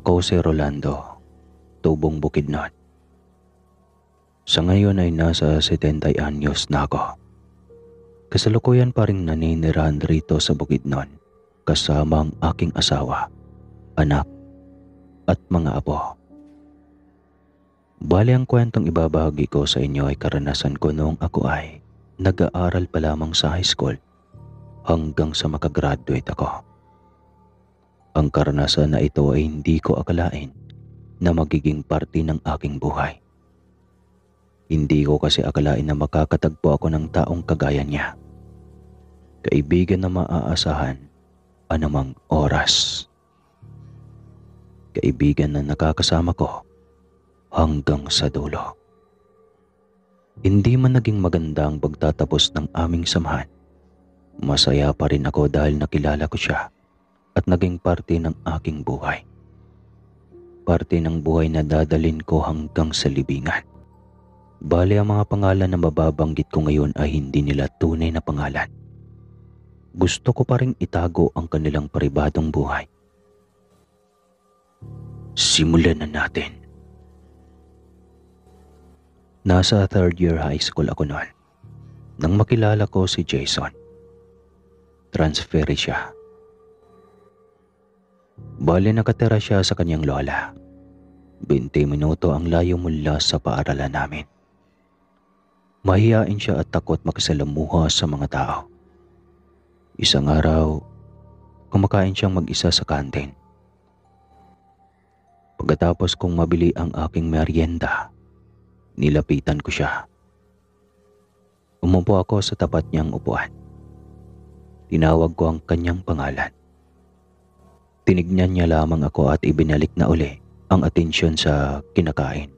Ako si Rolando, tubong Bukidnon. Sa ngayon ay nasa 70 anyos na ako. Kasalukuyan pa rin naninirahan rito sa Bukidnon kasama ang aking asawa, anak at mga apo. Bali ang kwentong ibabahagi ko sa inyo ay karanasan ko noong ako ay nag-aaral pa lamang sa high school hanggang sa makagraduate ako. Ang karanasan na ito ay hindi ko akalain na magiging parte ng aking buhay. Hindi ko kasi akalain na makakatagpo ako ng taong kagaya niya. Kaibigan na maaasahan anumang oras. Kaibigan na nakakasama ko hanggang sa dulo. Hindi man naging maganda ang pagtatapos ng aming samahan, masaya pa rin ako dahil nakilala ko siya at naging parte ng aking buhay. Parte ng buhay na dadalhin ko hanggang sa libingan. Bali ang mga pangalan na mababanggit ko ngayon ay hindi nila tunay na pangalan. Gusto ko pa ring itago ang kanilang pribadong buhay. Simulan na natin. Nasa third year high school ako noon nang makilala ko si Jason. Transferi siya. Bali nakatira siya sa kanyang lola. 20 minuto ang layo mula sa paaralan namin. Mahiyain siya at takot makisalamuha sa mga tao. Isang araw, kumakain siyang mag-isa sa kantin. Pagkatapos kong mabili ang aking merienda, nilapitan ko siya. Umupo ako sa tapat niyang upuan. Tinawag ko ang kanyang pangalan. Tinignan niya lamang ako at ibinalik na uli ang atensyon sa kinakain.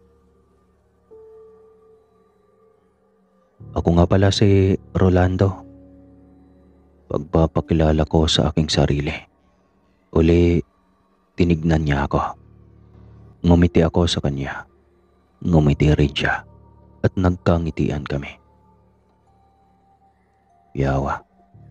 Ako nga pala si Rolando. Pagpapakilala ko sa aking sarili. Uli, tinignan niya ako. Ngumiti ako sa kanya. Ngumiti rin siya at nagkangitian kami. Yawa.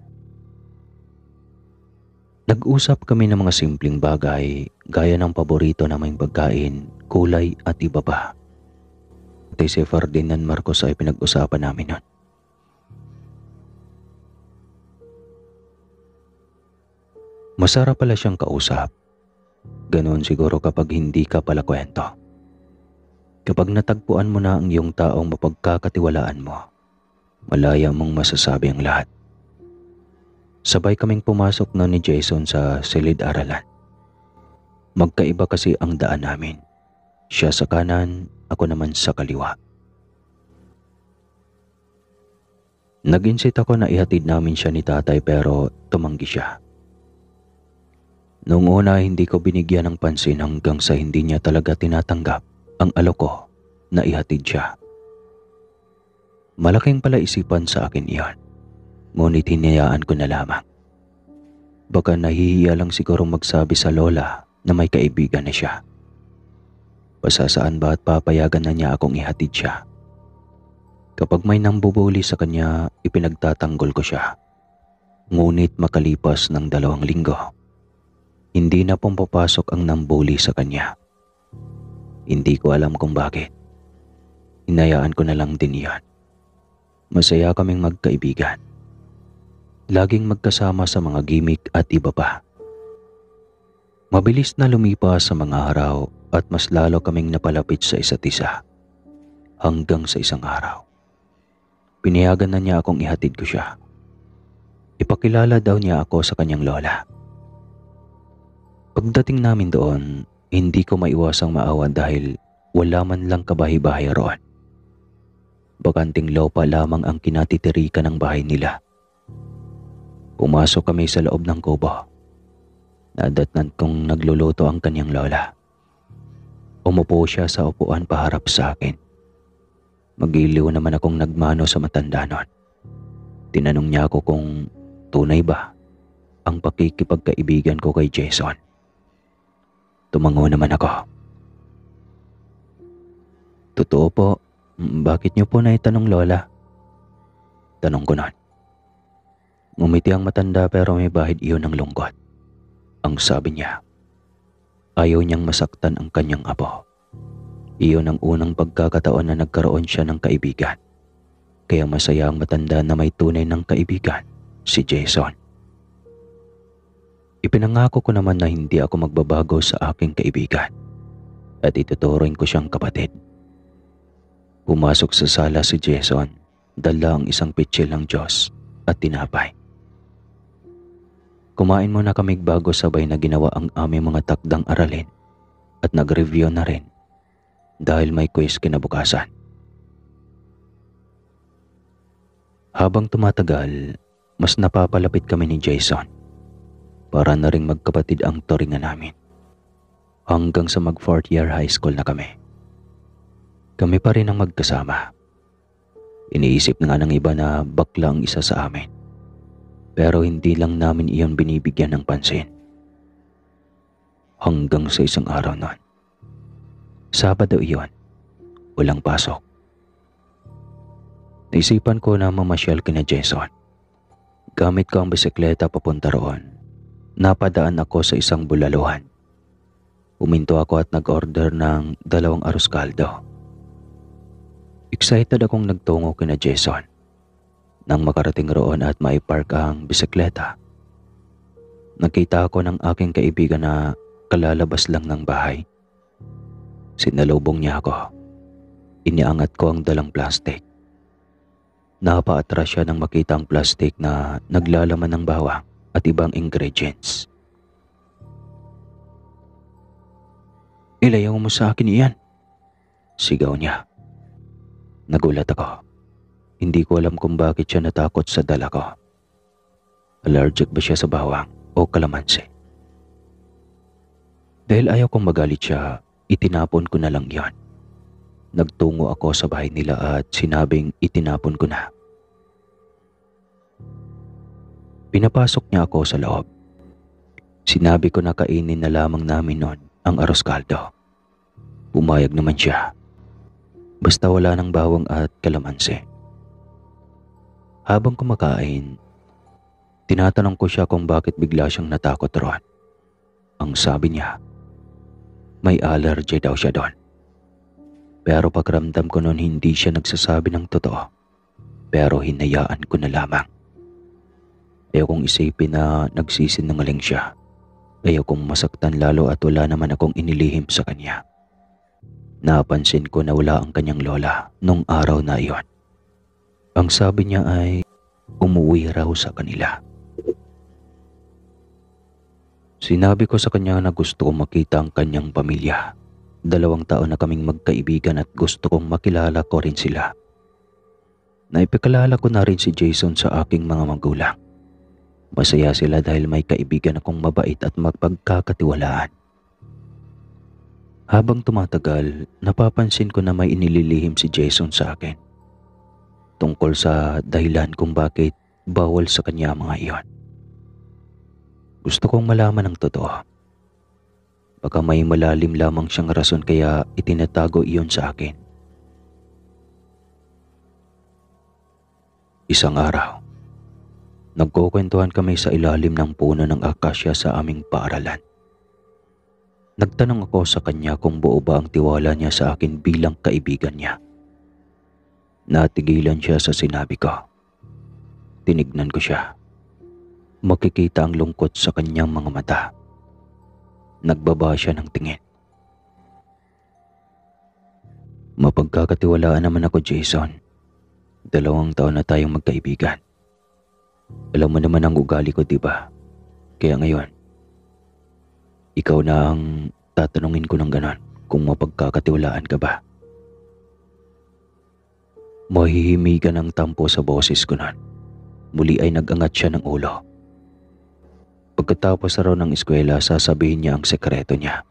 Nag-usap kami ng mga simpleng bagay gaya ng paborito naming pagkain, kulay at iba pa. Pati si Ferdinand Marcos ay pinag-usapan namin nun. Masarap pala siyang kausap. Ganon siguro kapag hindi ka pala kwento. Kapag natagpuan mo na ang iyong taong mapagkakatiwalaan mo, malaya mong masasabi ang lahat. Sabay kaming pumasok na ni Jason sa silid-aralan. Magkaiba kasi ang daan namin. Siya sa kanan, ako naman sa kaliwa. Nag-insit ako na ihatid namin siya ni tatay pero tumanggi siya. Noong una hindi ko binigyan ng pansin hanggang sa hindi niya talaga tinatanggap ang alok ko na ihatid siya. Malaking palaisipan sa akin iyon. Ngunit hinayaan ko na lamang. Baka nahihiya lang siguro magsabi sa lola na may kaibigan na siya. Pasasaan ba at papayagan na niya akong ihatid siya? Kapag may nambubuli sa kanya, ipinagtatanggol ko siya. Ngunit makalipas ng 2 linggo, hindi na pumapasok ang nambuli sa kanya. Hindi ko alam kung bakit. Hinayaan ko na lang din iyon. Masaya kaming magkaibigan. Laging magkasama sa mga gimmick at iba pa. Mabilis na lumipas sa mga araw at mas lalo kaming napalapit sa isa't isa. Hanggang sa isang araw, pinayagan na niya akong ihatid ko siya. Ipakilala daw niya ako sa kanyang lola. Pagdating namin doon, hindi ko maiwasang maawa dahil wala man lang kabahay-bahay roon. Bakanting lupa lamang ang kinatitirikan ng bahay nila. Pumasok kami sa loob ng kubo. Nadatnan kong nagluluto ang kanyang lola. Umupo siya sa upuan paharap sa akin. Magiliw naman akong nagmano sa matanda nun. Tinanong niya ako kung tunay ba ang pakikipagkaibigan ko kay Jason. Tumango naman ako. Totoo po, bakit niyo po naitanong lola? Tanong ko nun. Ngumiti ang matanda pero may bahid iyon ng lungkot. Ang sabi niya, Ayaw niyang masaktan ang kanyang apo. Iyon ang unang pagkakataon na nagkaroon siya ng kaibigan. Kaya masaya ang matanda na may tunay ng kaibigan, si Jason. Ipinangako ko naman na hindi ako magbabago sa aking kaibigan at ituturing ko siyang kapatid. Pumasok sa sala si Jason, dala ang isang pitsil ng Diyos at tinapay. Kumain muna kami bago sabay na ginawa ang aming mga takdang aralin at nag-review na rin dahil may quiz kinabukasan. Habang tumatagal, mas napapalapit kami ni Jason. Para na ring magkapatid ang turingan namin. Hanggang sa mag 4th year high school na kami. Kami pa rin ang magkasama. Iniisip na nga ng iba na bakla ang isa sa amin. Pero hindi lang namin iyon binibigyan ng pansin. Hanggang sa isang araw noon. Sabado iyon, walang pasok. Naisipan ko na mamasyal kina Jason. Gamit ko ang bisikleta papunta roon. Napadaan ako sa isang bulaluhan. Huminto ako at nag-order ng 2 arroz caldo. Excited akong nagtungo kina Jason. Nang makarating roon at maipark ang bisikleta, nakita ako ng aking kaibigan na kalalabas lang ng bahay. Sinalubong niya ako. Iniangat ko ang dalang plastic. Napaatras siya nang makita ang plastic na naglalaman ng bawang at ibang ingredients. "Ilayaw mo sa akin iyan," sigaw niya. Nagulat ako. Hindi ko alam kung bakit siya natakot sa dala ko. Allergic ba siya sa bawang o kalamansi? Dahil ayaw kong magalit siya, itinapon ko na lang yon. Nagtungo ako sa bahay nila at sinabing itinapon ko na. Pinapasok niya ako sa loob. Sinabi ko na kainin na lamang namin noon ang arroz caldo. Pumayag naman siya. Basta wala ng bawang at kalamansi. Habang kumakain, tinatanong ko siya kung bakit bigla siyang natakot roon. Ang sabi niya, may allergy daw siya doon. Pero pakiramdam ko noon hindi siya nagsasabi ng totoo. Pero hinayaan ko na lamang. Ayaw kong isipin na nagsisinungaling siya. Ayaw kong masaktan lalo at wala naman akong inilihim sa kanya. Napansin ko na wala ang kanyang lola nung araw na iyon. Ang sabi niya ay umuwi raw sa kanila. Sinabi ko sa kanya na gusto kong makita ang kanyang pamilya. 2 taon na kaming magkaibigan at gusto kong makilala ko rin sila. Naipakilala ko na rin si Jason sa aking mga magulang. Masaya sila dahil may kaibigan akong mabait at mapagkakatiwalaan. Habang tumatagal, napapansin ko na may inililihim si Jason sa akin. Tungkol sa dahilan kung bakit bawal sa kanya ang mga iyon. Gusto kong malaman ang totoo. Baka may malalim lamang siyang rason kaya itinatago iyon sa akin. Isang araw, nagkukwentuhan kami sa ilalim ng puno ng akasya sa aming paaralan. Nagtanong ako sa kanya kung buo ba ang tiwala niya sa akin bilang kaibigan niya. Natigilan siya sa sinabi ko. Tinignan ko siya. Makikita ang lungkot sa kanyang mga mata. Nagbaba siya ng tingin. Mapagkakatiwalaan naman ako, Jason. 2 taon na tayong magkaibigan. Alam mo naman ang ugali ko, diba? Kaya ngayon, ikaw na ang tatanungin ko ng ganon kung mapagkakatiwalaan ka ba. Mahihimigan ang tampo sa boses ko nun. Muli ay nag-angat siya ng ulo. Pagkatapos raw ng eskwela, sasabihin niya ang sekreto niya.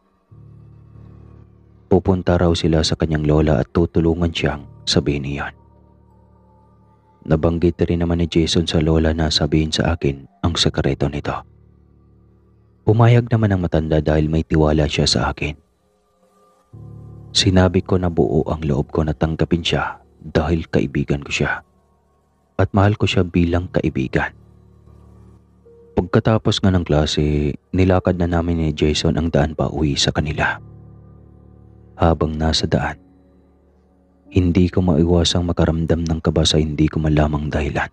Pupunta raw sila sa kanyang lola at tutulungan siyang sabihin iyon. Nabanggit rin naman ni Jason sa lola na sabihin sa akin ang sekreto nito. Pumayag naman ang matanda dahil may tiwala siya sa akin. Sinabi ko na buo ang loob ko na tanggapin siya dahil kaibigan ko siya. At mahal ko siya bilang kaibigan. Pagkatapos nga ng klase, nilakad na namin ni Jason ang daan pa uwi sa kanila. Habang nasa daan, hindi ko maiwasang makaramdam ng kaba sa hindi ko malamang dahilan.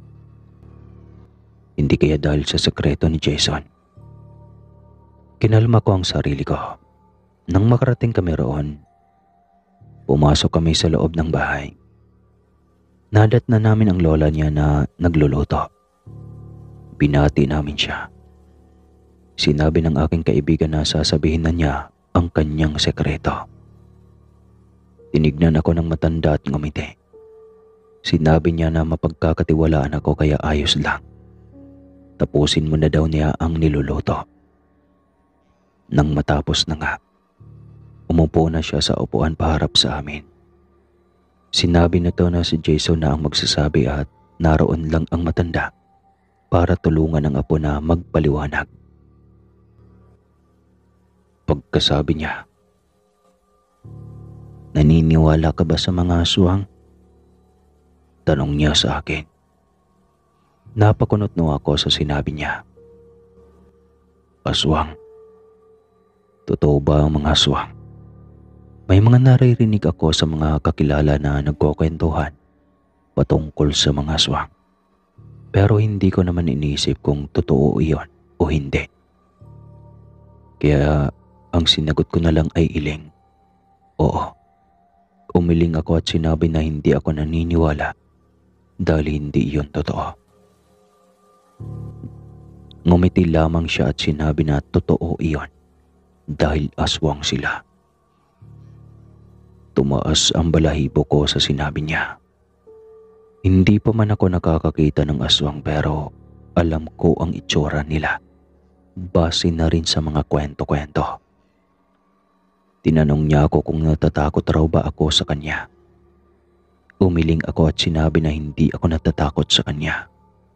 Hindi kaya dahil sa sekreto ni Jason. Kinalma ko ang sarili ko. Nang makarating kami roon, pumasok kami sa loob ng bahay. Nadat na namin ang lola niya na nagluluto. Binati namin siya. Sinabi ng aking kaibigan na sasabihin na niya ang kanyang sekreto. Tinignan ako ng matanda at ngumiti. Sinabi niya na mapagkakatiwalaan ako kaya ayos lang. Tapusin mo na daw niya ang niluluto. Nang matapos na nga, umupo na siya sa upuan paharap sa amin. Sinabi nito na si Jason na ang magsasabi at naroon lang ang matanda para tulungan ang apo na magpaliwanag. Pagkasabi niya, "Naniniwala ka ba sa mga aswang?" Tanong niya sa akin. Napakunot ako sa sinabi niya. Aswang? Totoo ba ang mga aswang? May mga naririnig ako sa mga kakilala na nagkukwentuhan patungkol sa mga aswang. Pero hindi ko naman iniisip kung totoo iyon o hindi. Kaya ang sinagot ko na lang ay iling. Oo. Umiling ako at sinabi na hindi ako naniniwala dahil hindi iyon totoo. Ngumiti lamang siya at sinabi na totoo iyon dahil aswang sila. Tumaas ang balahibo ko sa sinabi niya. Hindi pa man ako nakakakita ng aswang pero alam ko ang itsura nila. Base na rin sa mga kwento-kwento. Tinanong niya ako kung natatakot raw ba ako sa kanya. Umiling ako at sinabi na hindi ako natatakot sa kanya.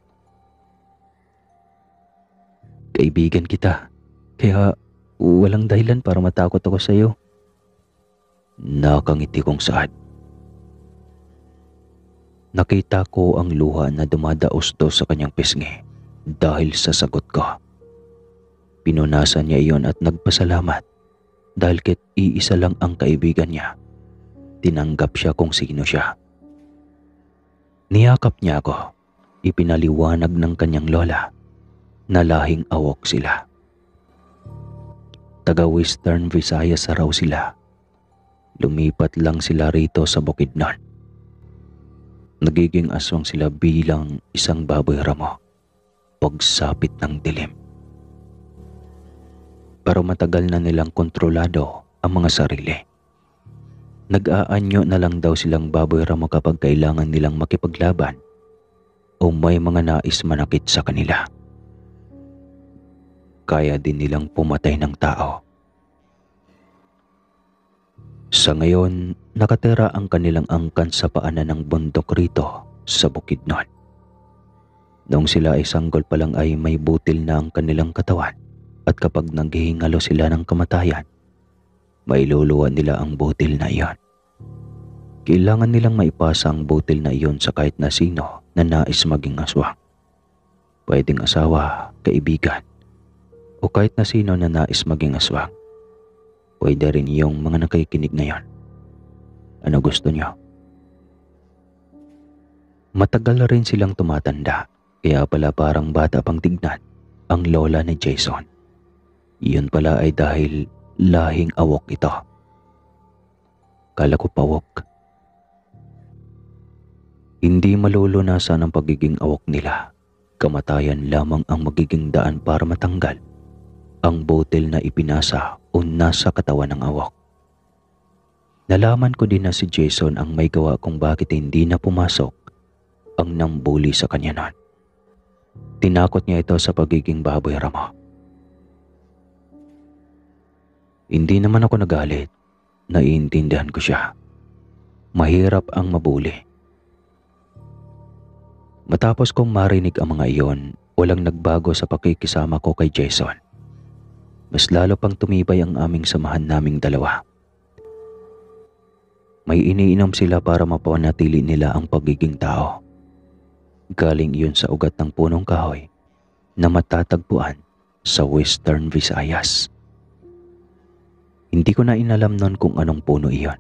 Kaibigan kita, kaya walang dahilan para matakot ako sa iyo. Nakangiti kong saad. Nakita ko ang luha na dumadaos-dos sa kanyang pisngi dahil sa sagot ko. Pinunasan niya iyon at nagpasalamat dahil kahit iisa lang ang kaibigan niya. Tinanggap siya kung sino siya. Niyakap niya ako. Ipinaliwanag ng kanyang lola na lahing awok sila. Taga-Western Visayas raw sila. Lumipat lang sila rito sa Bukidnon. Nagiging aswang sila bilang isang baboy ramo pagsapit ng dilim. Pero matagal na nilang kontrolado ang mga sarili. Nag-aanyo na lang daw silang baboy ramo kapag kailangan nilang makipaglaban o may mga nais manakit sa kanila. Kaya din nilang pumatay ng tao. Sa ngayon, nakatira ang kanilang angkan sa paanan ng bundok rito sa Bukidnon. Noong sila ay sanggol pa lang ay may butil na ang kanilang katawan at kapag naghihingalo sila ng kamatayan, mailuluwa nila ang butil na iyon. Kailangan nilang maipasa ang butil na iyon sa kahit na sino na nais maging aswang. Pwedeng asawa, kaibigan, o kahit na sino na nais maging aswang. Pwede rin yung mga nakikinig ngayon. Ano gusto niyo? Matagal rin silang tumatanda, kaya pala parang bata pang tignan ang lola ni Jason. Iyon pala ay dahil lahing awok ito. Kala ko pawok. Hindi malulunasan ang pagiging awok nila. Kamatayan lamang ang magiging daan para matanggal ang butil na ipinasa o nasa katawan ng awok. Nalaman ko din na si Jason ang may gawa kung bakit hindi na pumasok ang nambuli sa kanya noon. Tinakot niya ito sa pagiging baboy ramo. Hindi naman ako nagalit. Naiintindihan ko siya. Mahirap ang mabuli. Matapos kong marinig ang mga iyon, walang nagbago sa pakikisama ko kay Jason. Mas lalo pang tumibay ang aming samahan naming dalawa. May iniinom sila para mapanatili nila ang pagiging tao. Galing iyon sa ugat ng punong kahoy na matatagpuan sa Western Visayas. Hindi ko na inalam noon kung anong puno iyon.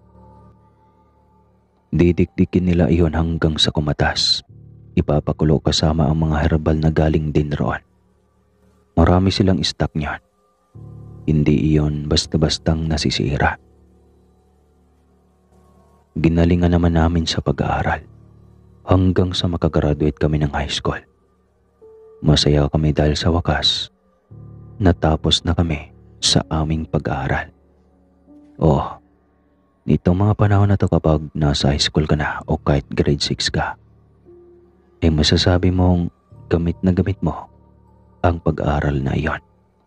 Didikdikin nila iyon hanggang sa kumatas. Ipapakulo kasama ang mga herbal na galing din roon. Marami silang stock niyan. Hindi iyon basta-bastang nasisira. Ginalingan naman namin sa pag-aaral hanggang sa makagraduate kami ng high school. Masaya kami dahil sa wakas, natapos na kami sa aming pag-aaral. Oh, nitong mga panahon na to kapag nasa high school ka na o kahit grade 6 ka, ay masasabi mong gamit na gamit mo ang pag-aaral na iyon.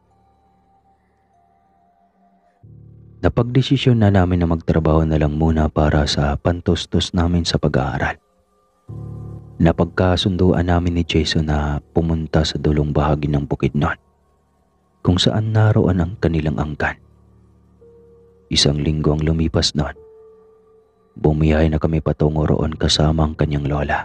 Napagdesisyon na namin na magtrabaho na lang muna para sa pantustos namin sa pag-aaral. Napagkasunduan namin ni Jason na pumunta sa dulong bahagi ng Bukidnon, kung saan naroon ang kanilang angkan. Isang linggo ang lumipas noon. Bumiyahe na kami patungo roon kasama ang kanyang lola.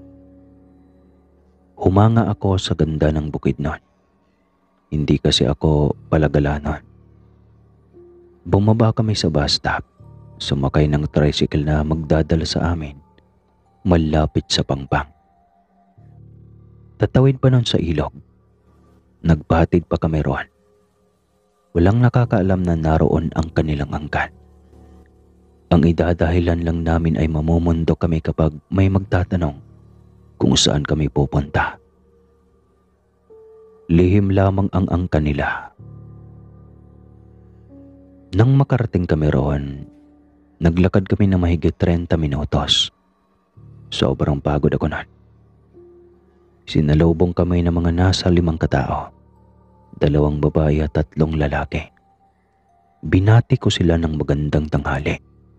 Humanga ako sa ganda ng Bukidnon. Hindi kasi ako palagala noon. Bumaba kami sa bus stop, sumakay ng tricycle na magdadala sa amin malapit sa Pangpang. Tatawid pa noon sa ilog. Nagpahatid pa kami roon. Walang nakakaalam na naroon ang kanilang angkan. Ang idadahilan lang namin ay mamumundo kami kapag may magtatanong kung saan kami pupunta. Lihim lamang ang angkan nila. Nang makarating kami roon, naglakad kami ng mahigit 30 minutos. Sobrang pagod ako noon. Sinalubong kami ng mga nasa 5 katao, 2 babae at 3 lalaki. Binati ko sila ng magandang tanghali.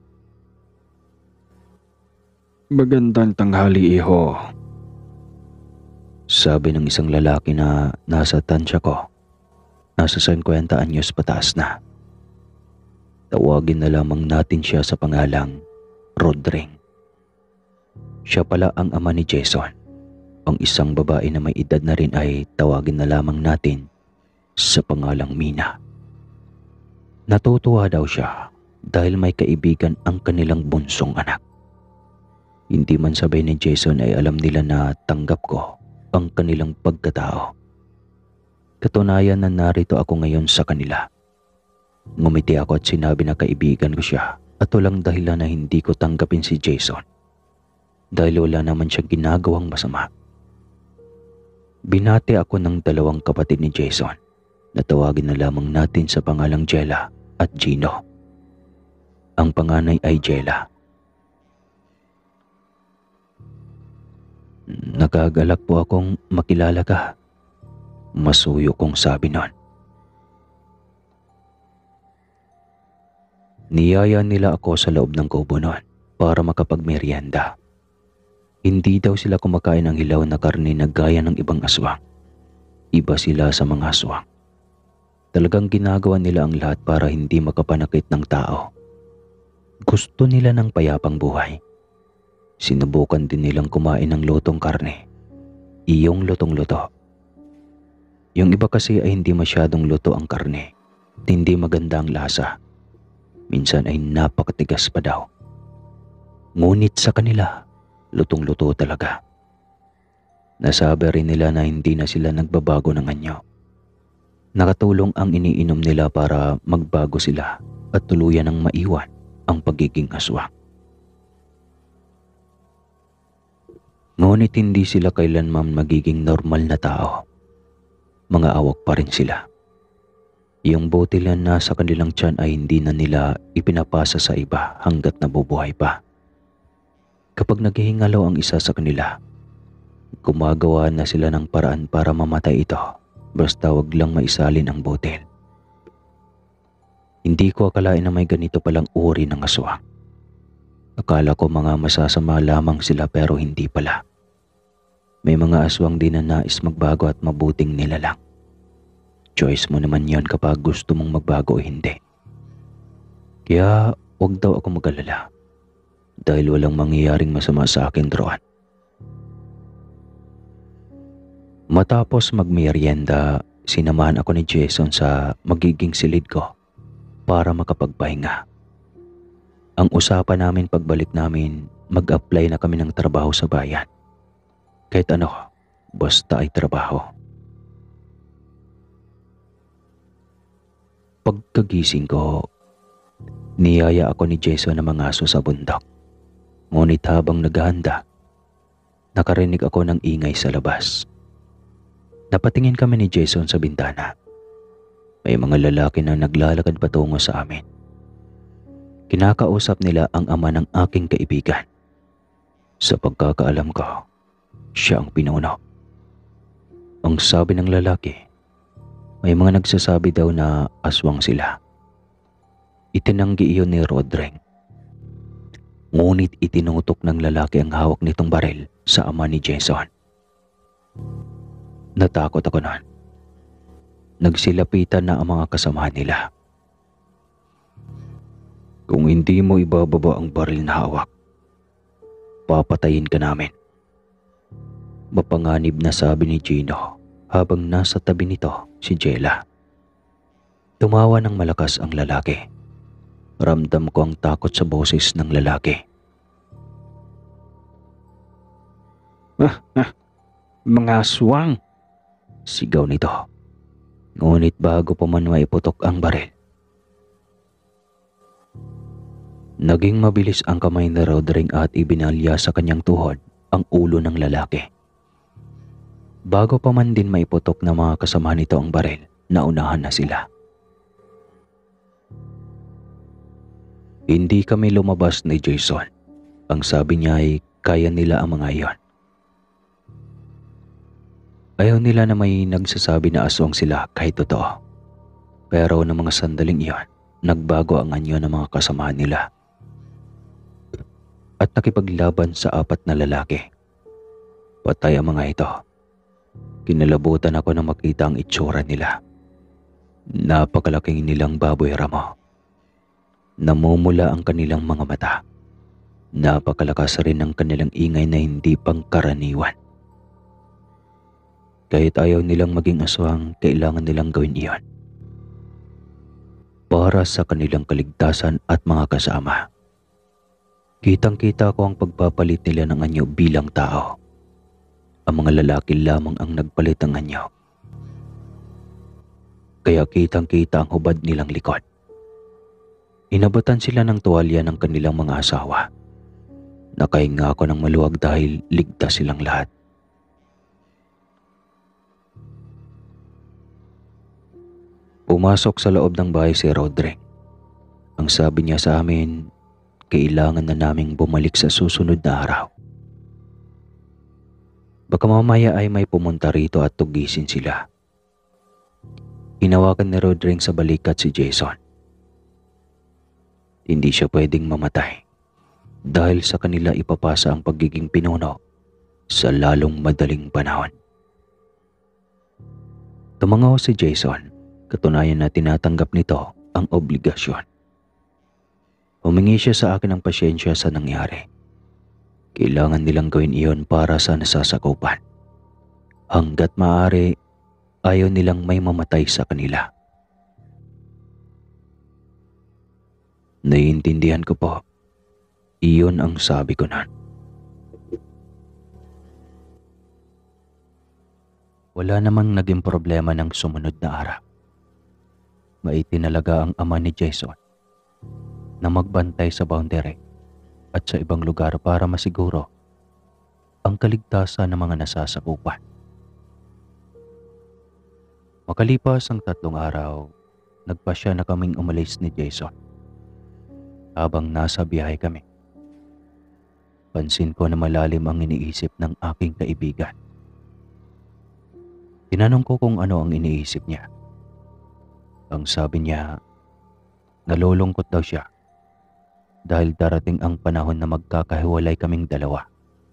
Magandang tanghali, iho. Sabi ng isang lalaki na nasa tansya ko, nasa 50 anyos pataas na. Tawagin na lamang natin siya sa pangalang Rodring. Siya pala ang ama ni Jason. Ang isang babae na may edad na rin ay tawagin na lamang natin sa pangalang Mina. Natutuwa daw siya dahil may kaibigan ang kanilang bunsong anak. Hindi man sabay ni Jason ay alam nila na tanggap ko ang kanilang pagkatao. Katunayan na narito ako ngayon sa kanila. Ngumiti ako at sinabi na kaibigan ko siya at walang dahilan na hindi ko tanggapin si Jason dahil wala naman siyang ginagawang masama. Binati ako ng 2 kapatid ni Jason na tawagin na lamang natin sa pangalang Jella at Gino. Ang panganay ay Jella. Nagagalak po akong makilala ka. Masuyo kong sabi nun. Niyaya nila ako sa loob ng kubo noon para makapagmeryenda. Hindi daw sila kumakain ng hilaw na karne na gaya ng ibang aswang. Iba sila sa mga aswang. Talagang ginagawa nila ang lahat para hindi makapanakit ng tao. Gusto nila ng payapang buhay. Sinubukan din nilang kumain ng lutong karne. Iyong lutong-luto. Yung iba kasi ay hindi masyadong luto ang karne. Hindi maganda ang lasa. Minsan ay napakatigas pa daw. Ngunit sa kanila, lutong-luto talaga. Nasabi rin nila na hindi na sila nagbabago ng anyo. Nakatulong ang iniinom nila para magbago sila at tuluyan ng maiwan ang pagiging aswang. Ngunit hindi sila kailanman magiging normal na tao. Mga awak pa rin sila. Yung botilan na sa kanilang tiyan ay hindi na nila ipinapasa sa iba hanggat nabubuhay pa. Kapag naghihingalo ang isa sa kanila, gumagawa na sila ng paraan para mamatay ito basta wag lang maisalin ang botel. Hindi ko akalain na may ganito palang uri ng aswang. Akala ko mga masasama lamang sila pero hindi pala. May mga aswang din na nais magbago at mabuting nilalang. Choice mo naman yon kapag gusto mong magbago o hindi. Kaya wag daw ako mag-alala dahil walang mangyayaring masama sa akin roon. Matapos magmerienda, sinamahan ako ni Jason sa magiging silid ko para makapagpahinga. Ang usapan namin pagbalik namin, mag-apply na kami ng trabaho sa bayan. Kahit ano, basta ay trabaho. Pagkagising ko, niyaya ako ni Jason na mangaso sa bundok. Ngunit habang naghahanda, nakarinig ako ng ingay sa labas. Napatingin kami ni Jason sa bintana. May mga lalaki na naglalakad patungo sa amin. Kinakausap nila ang ama ng aking kaibigan. Sa pagkakaalam ko, siya ang pinuno. Ang sabi ng lalaki, may mga nagsasabi daw na aswang sila. Itinanggi iyon ni Rodring. Ngunit itinutok ng lalaki ang hawak nitong baril sa ama ni Jason. Natakot ako noon. Nagsilapitan na ang mga kasamahan nila. Kung hindi mo ibababa ang baril na hawak, papatayin ka namin. Mapanganib na sabi ni Gino habang nasa tabi nito si Jella. Tumawa ng malakas ang lalaki. Ramdam ko ang takot sa boses ng lalaki. Mga aswang! Sigaw nito. Ngunit bago pa man maiputok ang baril, naging mabilis ang kamay ni Rodring at ibinalya sa kanyang tuhod ang ulo ng lalaki. Bago pa man din maiputok ng mga kasama nito ang baril, naunahan na sila. Hindi kami lumabas ni Jason. Ang sabi niya ay kaya nila ang mga iyon. Ayaw nila na may nagsasabi na aswang sila kahit totoo. Pero ng mga sandaling iyon, nagbago ang anyo ng mga kasamahan nila. At nakipaglaban sa 4 na lalaki. Patay ang mga ito. Kinalabutan ako na makita ang itsura nila. Napakalaking nilang baboy ramo. Namumula ang kanilang mga mata. Napakalakas rin ang kanilang ingay na hindi pangkaraniwan. Kahit ayaw nilang maging aswang, kailangan nilang gawin iyon. Para sa kanilang kaligtasan at mga kasama. Kitang-kita ko ang pagpapalit nila ng anyo bilang tao. Ang mga lalaki lamang ang nagpalit ng anyo. Kaya kitang-kita ang hubad nilang likod. Inabutan sila ng tuwalya ng kanilang mga asawa. Nakahinga ako ng maluwag dahil ligtas silang lahat. Pumasok sa loob ng bahay si Rodring. Ang sabi niya sa amin, kailangan na naming bumalik sa susunod na araw. Baka mamaya ay may pumunta rito at tugisin sila. Hinawakan ni Rodring sa balikat si Jason. Hindi siya pwedeng mamatay dahil sa kanila ipapasa ang pagiging pinuno sa lalong madaling panahon. Tumangaw si Jason. Katunayan na tinatanggap nito ang obligasyon. Humingi siya sa akin ng pasyensya sa nangyari. Kailangan nilang gawin iyon para sa nasasakupan. Hanggat maaari, ayaw nilang may mamatay sa kanila. Naiintindihan ko po. Iyon ang sabi ko nun. Wala namang naging problema ng sumunod na araw. Maitinalaga ang ama ni Jason na magbantay sa boundary at sa ibang lugar para masiguro ang kaligtasan ng mga nasasakupan. Makalipas ang 3 araw, nagpasya na kaming umalis ni Jason. Habang nasa biyahe kami, pansin ko na malalim ang iniisip ng aking kaibigan. Tinanong ko kung ano ang iniisip niya. Ang sabi niya, nalulungkot daw siya dahil darating ang panahon na magkakahiwalay kaming dalawa.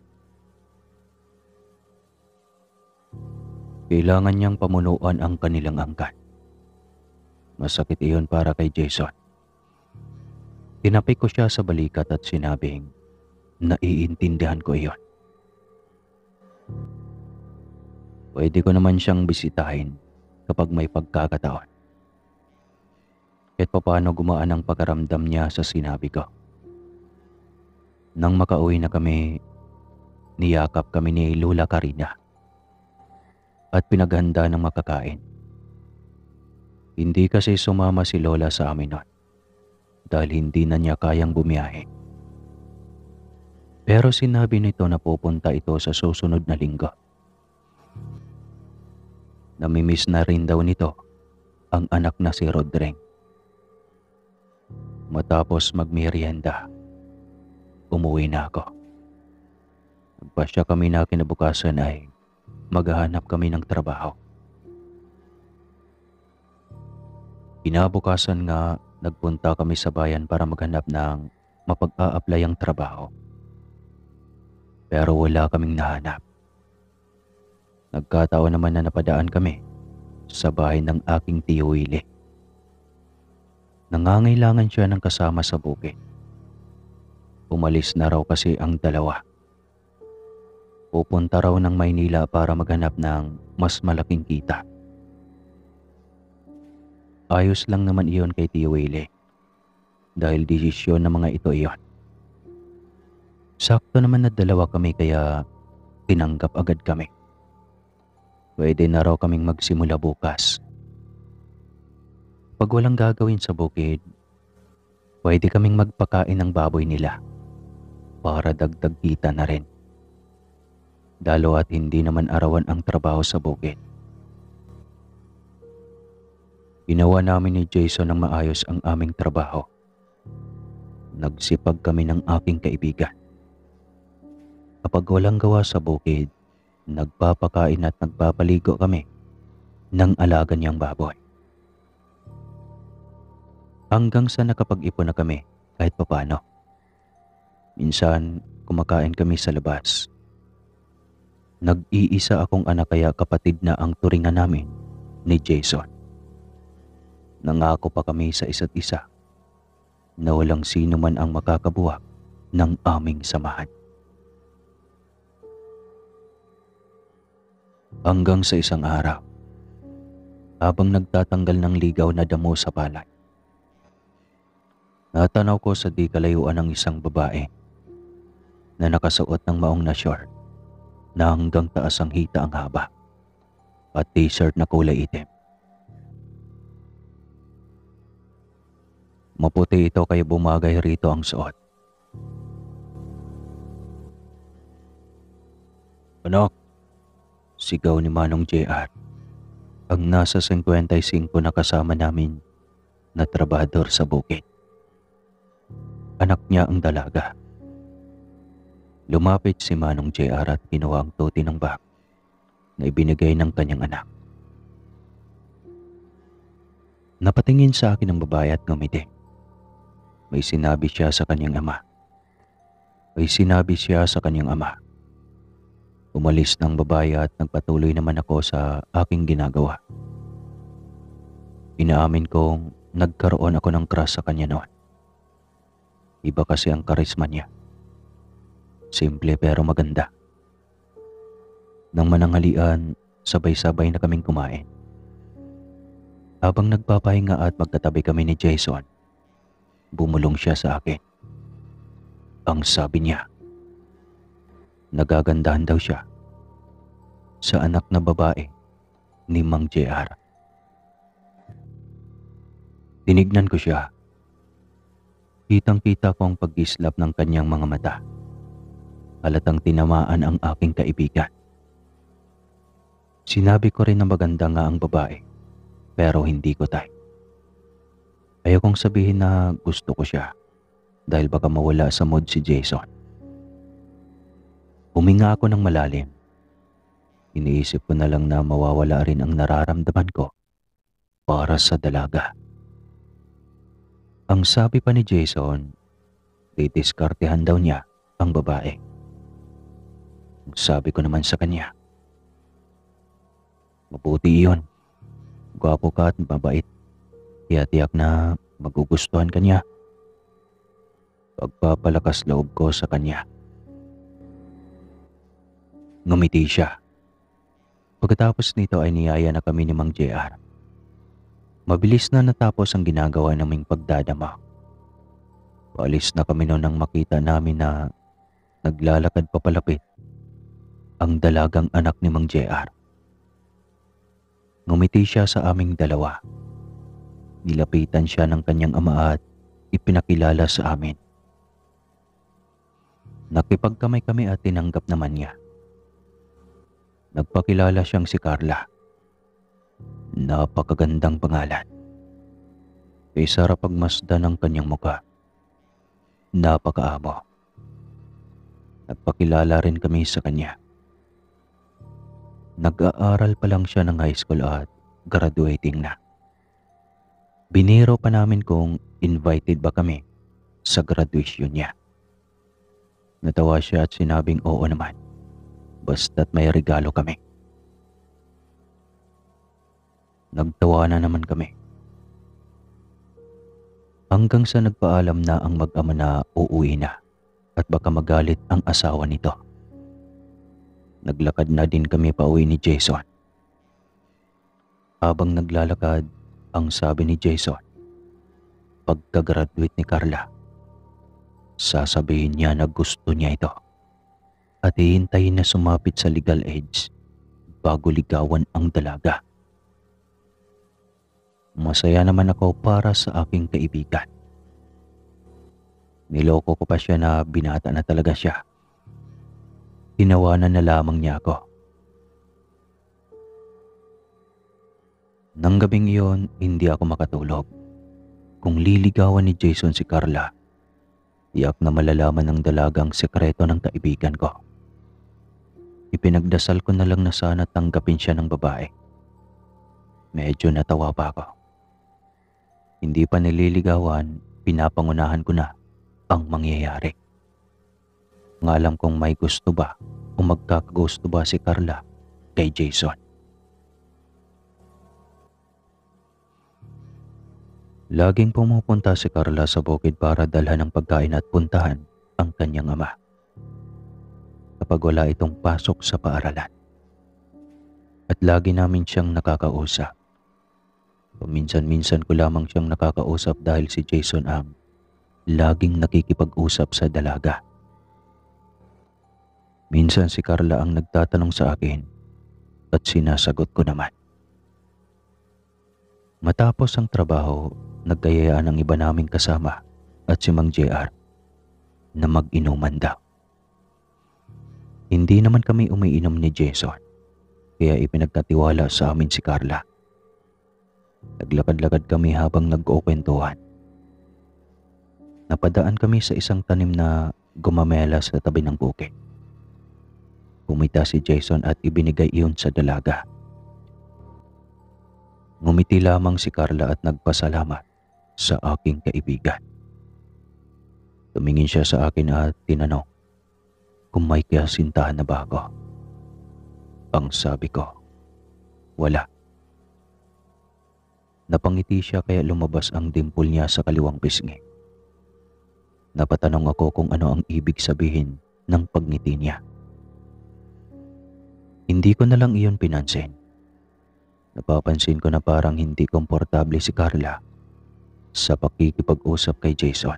Kailangan niyang pamunuan ang kanilang angkan. Masakit iyon para kay Jason. Tinapik ko siya sa balikat at sinabing, naiintindihan ko iyon. Pwede ko naman siyang bisitahin kapag may pagkakataon. Kahit papaano gumaan ang pagaramdam niya sa sinabi ko. Nang makauwi na kami, niyakap kami ni Lola Karina at pinaghanda ng makakain. Hindi kasi sumama si Lola sa amin noon dahil hindi na niya kayang bumiyahe. Pero sinabi nito na pupunta ito sa susunod na linggo. Namimiss na rin daw nito ang anak na si Rodring. Matapos magmerienda, umuwi na ako. Nagpasya kami na kinabukasan ay maghahanap kami ng trabaho. Kinabukasan nga, nagpunta kami sa bayan para maghanap ng mapag-a-applyang trabaho. Pero wala kaming nahanap. Nagkataon naman na napadaan kami sa bahay ng aking tiyo Willie. Nangangailangan siya ng kasama sa bukid. Umalis na raw kasi ang dalawa. Pupunta raw ng Maynila para maghanap ng mas malaking kita. Ayos lang naman iyon kay Tiyo Willie dahil desisyon ng mga ito iyon. Sakto naman na dalawa kami kaya tinanggap agad kami. Pwede na raw kaming magsimula bukas. Pag walang gagawin sa bukid, pwede kaming magpakain ng baboy nila para dagdag kita na rin. Lalo at hindi naman arawan ang trabaho sa bukid. Ginawa namin ni Jason ng maayos ang aming trabaho. Nagsipag kami ng aking kaibigan. Kapag walang gawa sa bukid, nagpapakain at nagpapaligo kami ng alaga niyang baboy. Hanggang sa nakapag-ipon na kami kahit papano. Minsan, kumakain kami sa labas. Nag-iisa akong anak kaya kapatid na ang turingan namin ni Jason. Nangako pa kami sa isa't isa na walang sino man ang makakabuwak ng aming samahan. Hanggang sa isang araw, habang nagtatanggal ng ligaw na damo sa palay, natanaw ko sa di kalayuan ng isang babae na nakasuot ng maong na short na hanggang taas ang hita ang haba at t-shirt na kulay itim. Maputi ito kaya bumagay rito ang suot. "Anak," sigaw ni Manong JR, ang nasa 55 na kasama namin na trabador sa bukid. Anak niya ang dalaga. Lumapit si Manong JR at kinuha ang tuti ng bag na ibinigay ng kanyang anak. Napatingin sa akin ang babae at ngumiti. May sinabi siya sa kanyang ama. Umalis ng babae at nagpatuloy naman ako sa aking ginagawa. Inaamin kong nagkaroon ako ng crush sa kanya noon. Iba kasi ang karisma niya. Simple pero maganda. Nang mananghalian, sabay-sabay na kaming kumain. Habang nagpapahinga at magkatabi kami ni Jason, bumulong siya sa akin. Ang sabi niya, nagagandahan daw siya sa anak na babae ni Mang JR. Tinignan ko siya. Kitang-kita ko ang pag-islap ng kanyang mga mata. Halatang tinamaan ang aking kaibigan. Sinabi ko rin na maganda nga ang babae, pero hindi ko type. Ayokong sabihin na gusto ko siya dahil baka mawala sa mood si Jason. Huminga ako ng malalim. Iniisip ko na lang na mawawala rin ang nararamdaman ko para sa dalaga. Ang sabi pa ni Jason, didiskartehan daw niya ang babae. Sabi ko naman sa kanya, mabuti iyon. Gwapo ka at mabait. Kaya tiyak na magugustuhan ka niya. Pagpapalakas loob ko sa kanya. Ngumiti siya. Pagkatapos nito ay niyaya na kami ni Mang JR. Mabilis na natapos ang ginagawa naming pagdadama. Paalis na kami noon nang makita namin na naglalakad papalapit ang dalagang anak ni Mang JR. Ngumiti siya sa aming dalawa. Nilapitan siya ng kanyang ama at ipinakilala sa amin. Nakipagkamay kami at tinanggap naman niya. Nagpakilala siyang si Carla. Napakagandang pangalan. Kay sarap pagmasdan ng kanyang mukha. Napakaamo. Nagpakilala rin kami sa kanya. Nag-aaral pa lang siya ng high school at graduating na. Biniro pa namin kung invited ba kami sa graduation niya. Natawa siya at sinabing oo naman, basta't may regalo kami. Nagtawanan naman kami. Hanggang sa nagpaalam na ang mag-ama na uuwi na at baka magalit ang asawa nito. Naglakad na din kami pauwi ni Jason. Habang naglalakad, ang sabi ni Jason, pagka-graduate ni Carla, sasabihin niya na gusto niya ito at hihintayin na sumapit sa legal age bago ligawan ang dalaga. Masaya naman ako para sa aking kaibigan. Niloko ko pa siya na binata na talaga siya. Tinawanan na lamang niya ako. Nang gabing iyon, hindi ako makatulog. Kung liligawan ni Jason si Carla, iyak na malalaman ng dalagang sekreto ng kaibigan ko. Ipinagdasal ko na lang na sana tanggapin siya ng babae. Medyo natawa pa ako. Hindi pa nililigawan, pinapangunahan ko na ang mangyayari. Ang alam kong may gusto ba o magkakagusto ba si Carla kay Jason. Laging pumupunta si Carla sa bukid para dalhan ng pagkain at puntahan ang kanyang ama kapag wala itong pasok sa paaralan. At lagi namin siyang nakakausap. Paminsan-minsan ko lamang siyang nakakausap dahil si Jason ang laging nakikipag-usap sa dalaga. Minsan si Carla ang nagtatanong sa akin at sinasagot ko naman. Matapos ang trabaho, nagkayayaan ang iba naming kasama at si Mang JR na mag-inuman daw. Hindi naman kami umiinom ni Jason, kaya ipinagkatiwala sa amin si Carla. Naglakad-lakad kami habang nag-ukwentuhan. Napadaan kami sa isang tanim na gumamela sa tabi ng bukid. Pumita si Jason at ibinigay iyon sa dalaga. Ngumiti lamang si Carla at nagpasalamat sa aking kaibigan. Tumingin siya sa akin at tinanong kung may kasintahan na ba ako. Ang sabi ko, wala. Napangiti siya kaya lumabas ang dimple niya sa kaliwang pisngi. Napatanong ako kung ano ang ibig sabihin ng pagngiti niya. Hindi ko na lang iyon pinansin. Napapansin ko na parang hindi komportable si Carla sa pakikipag-usap kay Jason.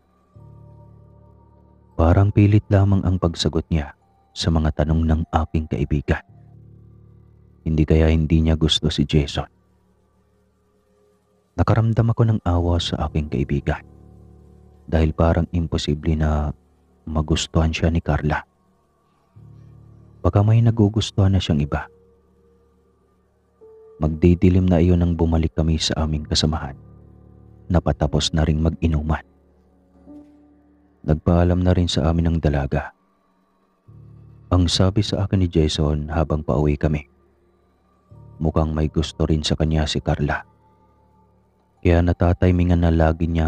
Parang pilit lamang ang pagsagot niya sa mga tanong ng aking kaibigan. Hindi kaya hindi niya gusto si Jason. Nakaramdam ako ng awa sa aking kaibigan dahil parang imposible na magustuhan siya ni Carla. Baka may nagugustuhan na siyang iba. Magdidilim na iyon nang bumalik kami sa aming kasamahan. Napatapos na ring mag-inuman. Nagpaalam na rin sa amin ng dalaga. Ang sabi sa akin ni Jason habang pauwi kami, mukhang may gusto rin sa kanya si Carla. Kaya tataymingan na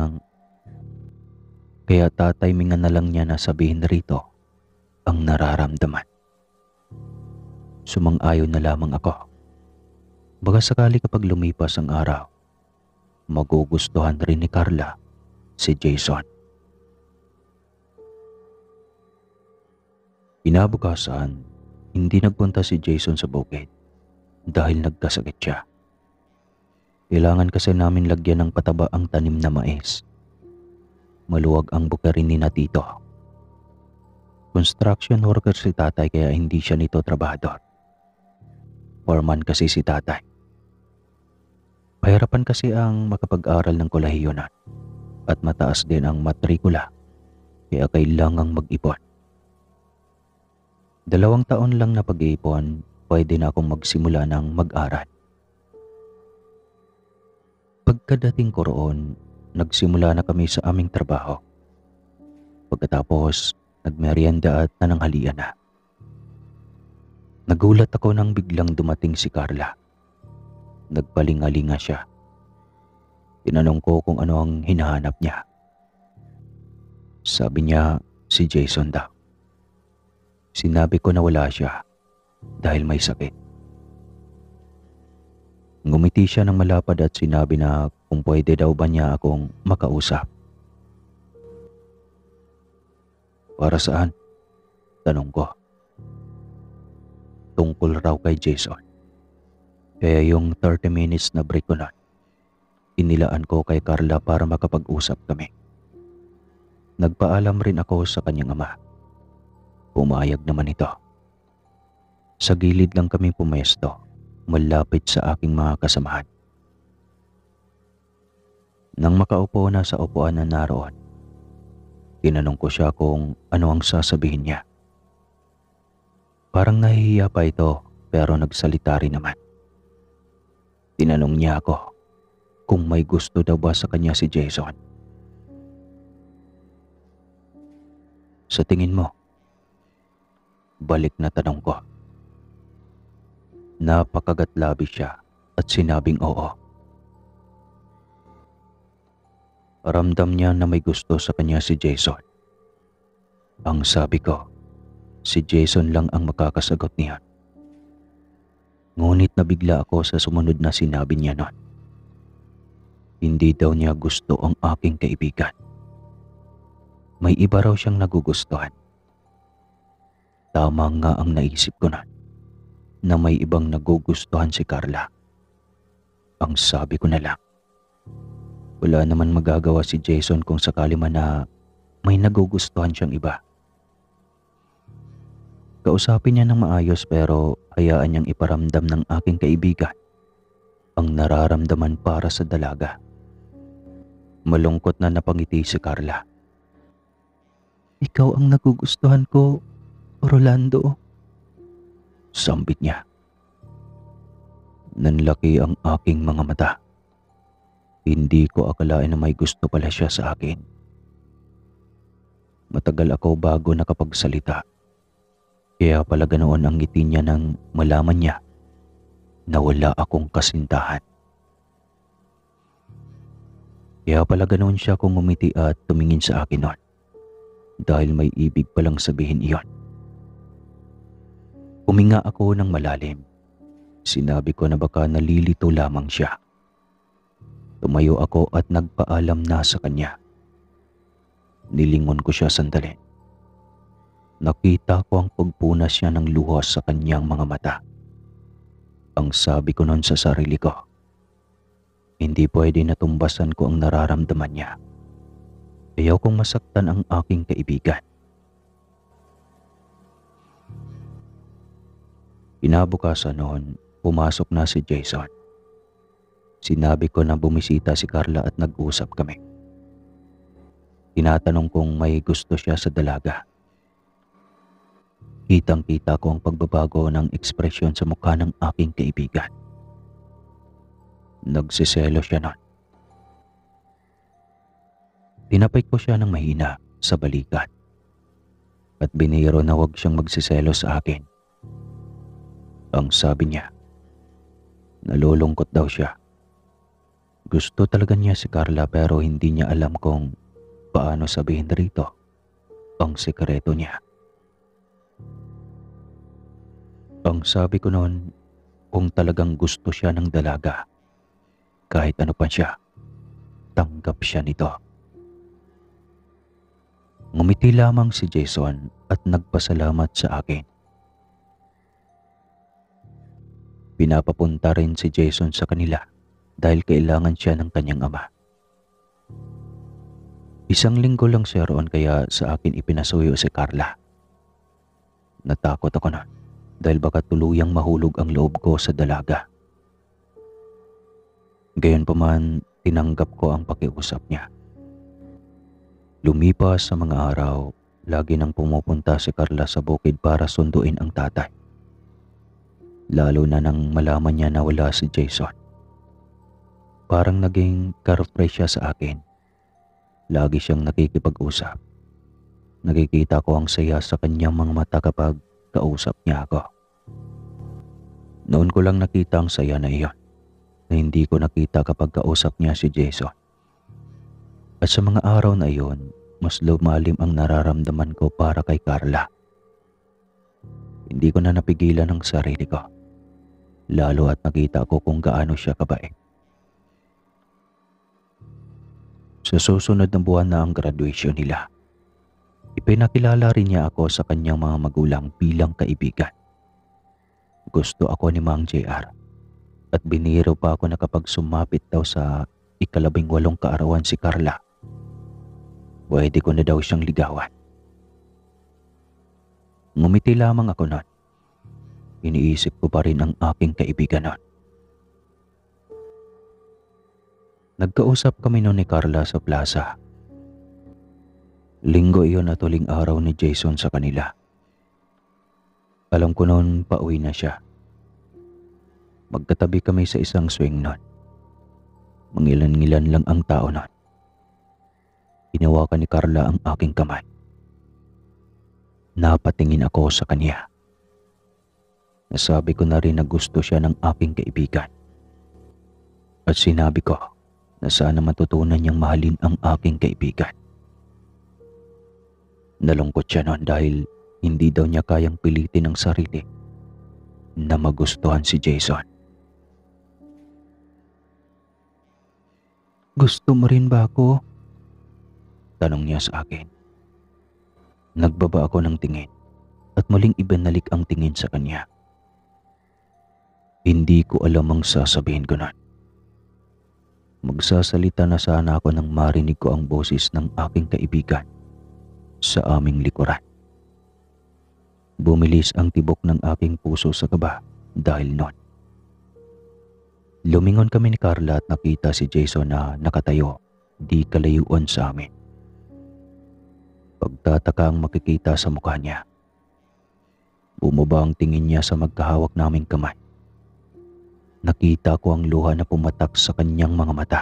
lang niya na sabihin rito ang nararamdaman. Sumang-ayon na lamang ako. Baka sakali kapag lumipas ang araw, magugustuhan rin ni Carla si Jason. Kinabukasan, hindi nagpunta si Jason sa bukid dahil nagkasakit siya. Kailangan kasi namin lagyan ng pataba ang tanim na mais. Maluwag ang bukirin ni na Tito. Construction worker si tatay kaya hindi siya nito trabahador. Foreman kasi si tatay. Pahirapan kasi ang makapag-aral ng kolehiyo na at mataas din ang matrikula kaya kailangang mag-ipon. 2 taon lang na pag-iipon, pwede na akong magsimula ng mag-aral. Pagkadating ko roon, nagsimula na kami sa aming trabaho. Pagkatapos, nagmerienda at nananghalian na. Nagulat ako nang biglang dumating si Carla. Nagpalingalinga siya. Tinanong ko kung ano ang hinahanap niya. Sabi niya si Jason daw. Sinabi ko na wala siya dahil may sakit. Ngumiti siya ng malapad at sinabi na kung pwede daw ba niya akong makausap. Para saan? Tanong ko. Tungkol raw kay Jason. Kaya yung 30 minutes na break ko na, inilaan ko kay Carla para makapag-usap kami. Nagpaalam rin ako sa kanyang ama. Pumayag naman ito. Sa gilid lang kami pumesto, malapit sa aking mga kasamahan. Nang makaupo na sa upuan na naroon, tinanong ko siya kung ano ang sasabihin niya. Parang nahihiya pa ito pero nagsalita rin naman. Tinanong niya ako kung may gusto daw ba sa kanya si Jason. Sa tingin mo? Balik na tanong ko. Napakagatlabi siya at sinabing oo. Ramdam niya na may gusto sa kanya si Jason. Ang sabi ko, si Jason lang ang makakasagot niya. Ngunit nabigla ako sa sumunod na sinabi niya noon. Hindi daw niya gusto ang aking kaibigan. May iba raw siyang nagugustuhan. Tama nga ang naisip ko na may ibang nagugustuhan si Carla. Ang sabi ko na lang, wala naman magagawa si Jason kung sakali man na may nagugustuhan siyang iba. Kausapin niya ng maayos pero hayaan niyang iparamdam ng aking kaibigan ang nararamdaman para sa dalaga. Malungkot na napangiti si Carla. Ikaw ang nagugustuhan ko, Rolando. Sambit niya. Nanlaki ang aking mga mata. Hindi ko akalain na may gusto pala siya sa akin. Matagal ako bago nakapagsalita. Kaya pala ganoon ang ngiti niya nang malaman niya na wala akong kasintahan. Kaya pala ganoon siya kung umiti at tumingin sa akin noon. Dahil may ibig palang sabihin iyon. Huminga ako ng malalim. Sinabi ko na baka nalilito lamang siya. Tumayo ako at nagpaalam na sa kanya. Nilingon ko siya sandali. Nakita ko ang pagpunas niya ng luha sa kanyang mga mata. Ang sabi ko noon sa sarili ko, hindi pwede na tumbasan ko ang nararamdaman niya. Ayaw kong masaktan ang aking kaibigan. Kinabukasan noon, pumasok na si Jason. Sinabi ko na bumisita si Carla at nag-usap kami. Tinatanong kung may gusto siya sa dalaga. Kitang-kita ko ang pagbabago ng ekspresyon sa mukha ng aking kaibigan. Nagsiselo siya noon. Tinapay ko siya ng mahina sa balikat at biniro na huwag siyang magsiselo sa akin. Ang sabi niya, nalulungkot daw siya. Gusto talaga niya si Carla pero hindi niya alam kung paano sabihin rito ang sekreto niya. Ang sabi ko noon, kung talagang gusto siya ng dalaga, kahit ano pa siya, tanggap siya nito. Ngumiti lamang si Jason at nagpasalamat sa akin. Pinapapunta rin si Jason sa kanila dahil kailangan siya ng kanyang ama. Isang linggo lang siya roon kaya sa akin ipinasuyo si Carla. Natakot ako nun dahil baka tuluyang mahulog ang loob ko sa dalaga. Gayunpaman, tinanggap ko ang pakiusap niya. Lumipas sa mga araw, lagi nang pumupunta si Carla sa bukid para sunduin ang tatay. Lalo na nang malaman niya na wala si Jason. Parang naging carefree siya sa akin. Lagi siyang nakikipag-usap. Nakikita ko ang saya sa kanyang mga mata kapag kausap niya ako. Noon ko lang nakita ang saya na iyon, na hindi ko nakita kapag kausap niya si Jason. At sa mga araw na iyon, mas lumalim ang nararamdaman ko para kay Carla. Hindi ko na napigilan ang sarili ko, lalo at nakita ko kung gaano siya kabait. Sa susunod na buwan na ang graduation nila, ipinakilala rin niya ako sa kanyang mga magulang bilang kaibigan. Gusto ako ni Mang JR at biniro pa ako na kapag sumapit daw sa 18 kaarawan si Carla, pwede ko na daw siyang ligawan. Ngumiti lamang ako nun. Iniisip ko pa rin ang aking kaibigan nun. Nagkausap kami noon ni Carla sa plaza. Linggo iyon at huling araw ni Jason sa kanila. Alam ko noon pauwi na siya. Magkatabi kami sa isang swing noon. Mangilan-ngilan lang ang tao noon. Hinawakan ni Carla ang aking kamay. Napatingin ako sa kanya. Nasabi ko na rin na gusto siya ng aking kaibigan. At sinabi ko na sana matutunan niyang mahalin ang aking kaibigan. Nalungkot siya noon dahil hindi daw niya kayang pilitin ang sarili na magustuhan si Jason. Gusto mo rin ba ako? Tanong niya sa akin. Nagbaba ako ng tingin at muling ibinalik ang tingin sa kanya. Hindi ko alam ang sasabihin ko nun. Magsasalita na sana ako nang marinig ko ang boses ng aking kaibigan sa aming likuran. Bumilis ang tibok ng aking puso sa kaba dahil nun. Lumingon kami ni Carla at nakita si Jason na nakatayo di kalayuan sa amin. Pagtataka ang makikita sa mukha niya. Bumaba ang tingin niya sa magkahawak naming kamay. Nakita ko ang luha na pumatak sa kanyang mga mata.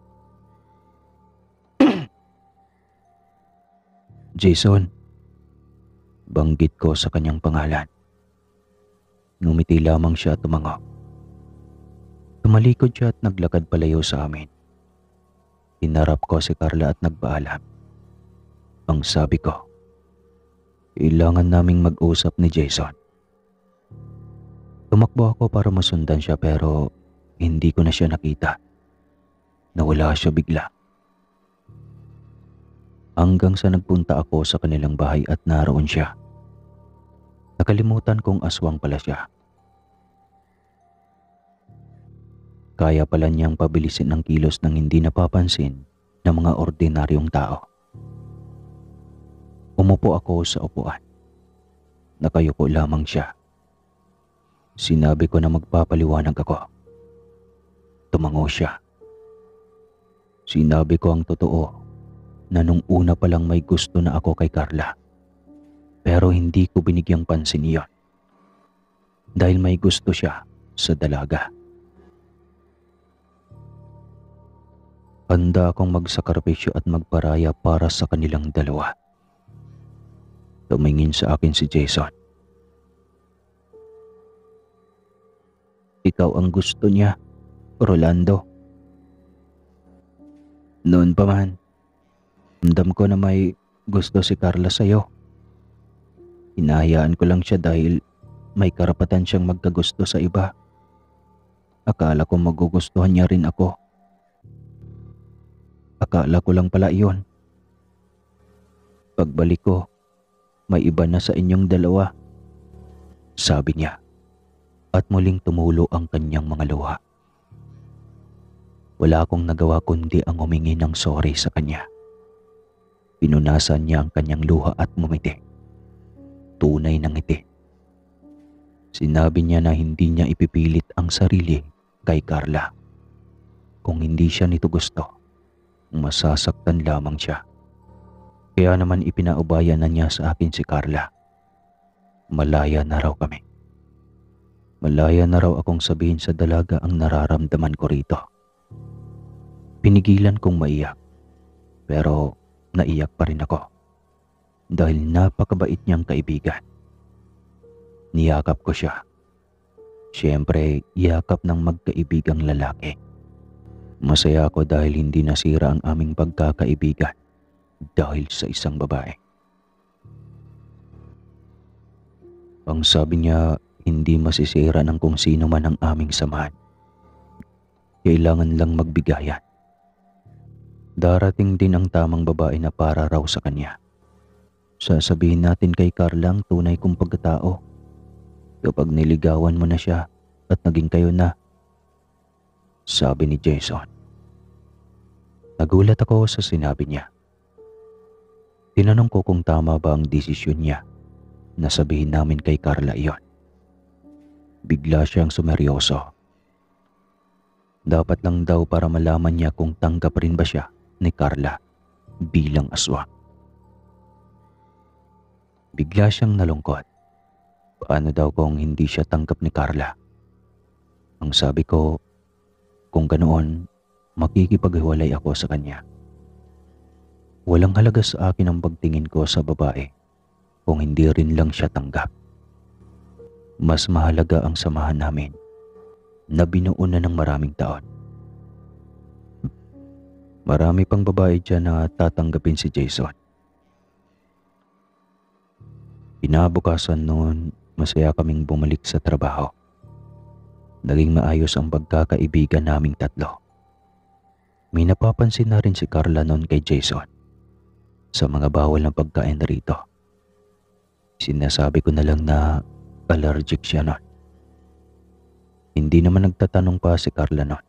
Jason, banggit ko sa kanyang pangalan. Ngumiti lamang siya at tumango. Tumalikod siya at naglakad palayo sa amin. Hinarap ko si Carla at nagpaalam. Ang sabi ko, kailangan naming mag-usap ni Jason. Tumakbo ako para masundan siya pero hindi ko na siya nakita. Nawala siya bigla. Hanggang sa nagpunta ako sa kanilang bahay at naroon siya. Nakalimutan kong aswang pala siya. Kaya pala niyang pabilisin ang kilos ng hindi napapansin ng mga ordinaryong tao. Umupo ako sa upuan. Nakayuko lamang siya. Sinabi ko na magpapaliwanag ako. Tumango siya. Sinabi ko ang totoo na nung una pa lang may gusto na ako kay Carla. Pero hindi ko binigyang pansin iyon. Dahil may gusto siya sa dalaga. Handa akong magsakripisyo at magparaya para sa kanilang dalawa. Tumingin sa akin si Jason. Ikaw ang gusto niya, Rolando. Noon pa man, ramdam ko na may gusto si Carla sa'yo. Hinahayaan ko lang siya dahil may karapatan siyang magkagusto sa iba. Akala ko magugustuhan niya rin ako. Akala ko lang pala iyon. Pagbalik ko, may iba na sa inyong dalawa. Sabi niya. at muling tumulo ang kanyang mga luha. Wala akong nagawa kundi ang humingi ng sorry sa kanya. Pinunasan niya ang kanyang luha at ngumiti. Tunay na ngiti. Sinabi niya na hindi niya ipipilit ang sarili kay Carla. Kung hindi siya nito gusto, masasaktan lamang siya. Kaya naman ipinaubaya na niya sa akin si Carla. Malaya na raw kami. Malaya na raw akong sabihin sa dalaga ang nararamdaman ko rito. Pinigilan kong maiyak, pero naiyak pa rin ako dahil napakabait niyang kaibigan. Niyakap ko siya. Siyempre, yakap ng magkaibigang lalaki. Masaya ako dahil hindi nasira ang aming pagkakaibigan dahil sa isang babae. Ang sabi niya, hindi masisira ng kung sino man ang aming samahan. Kailangan lang magbigayan. Darating din ang tamang babae na para raw sa kanya. Sasabihin natin kay Carla ang tunay kong pagkatao. Kapag niligawan mo na siya at naging kayo na, sabi ni Jason. Nagulat ako sa sinabi niya. Tinanong ko kung tama ba ang desisyon niya na sabihin namin kay Carla iyon. Bigla siyang sumeryoso. Dapat lang daw para malaman niya kung tanggap rin ba siya ni Carla bilang aswang. Bigla siyang nalungkot. Paano daw kung hindi siya tanggap ni Carla? Ang sabi ko, kung ganoon, makikipaghiwalay ako sa kanya. Walang halaga sa akin ang pagtingin ko sa babae kung hindi rin lang siya tanggap. Mas mahalaga ang samahan namin na binuo na ng maraming taon. Marami pang babae dyan na tatanggapin si Jason. Kinabukasan noon, masaya kaming bumalik sa trabaho. Naging maayos ang pagkakaibigan naming tatlo. May napapansin na rin si Carla noon kay Jason sa mga bawal na pagkain rito. Sinasabi ko na lang na allergic siya noon. Hindi naman nagtatanong pa si Carla noon.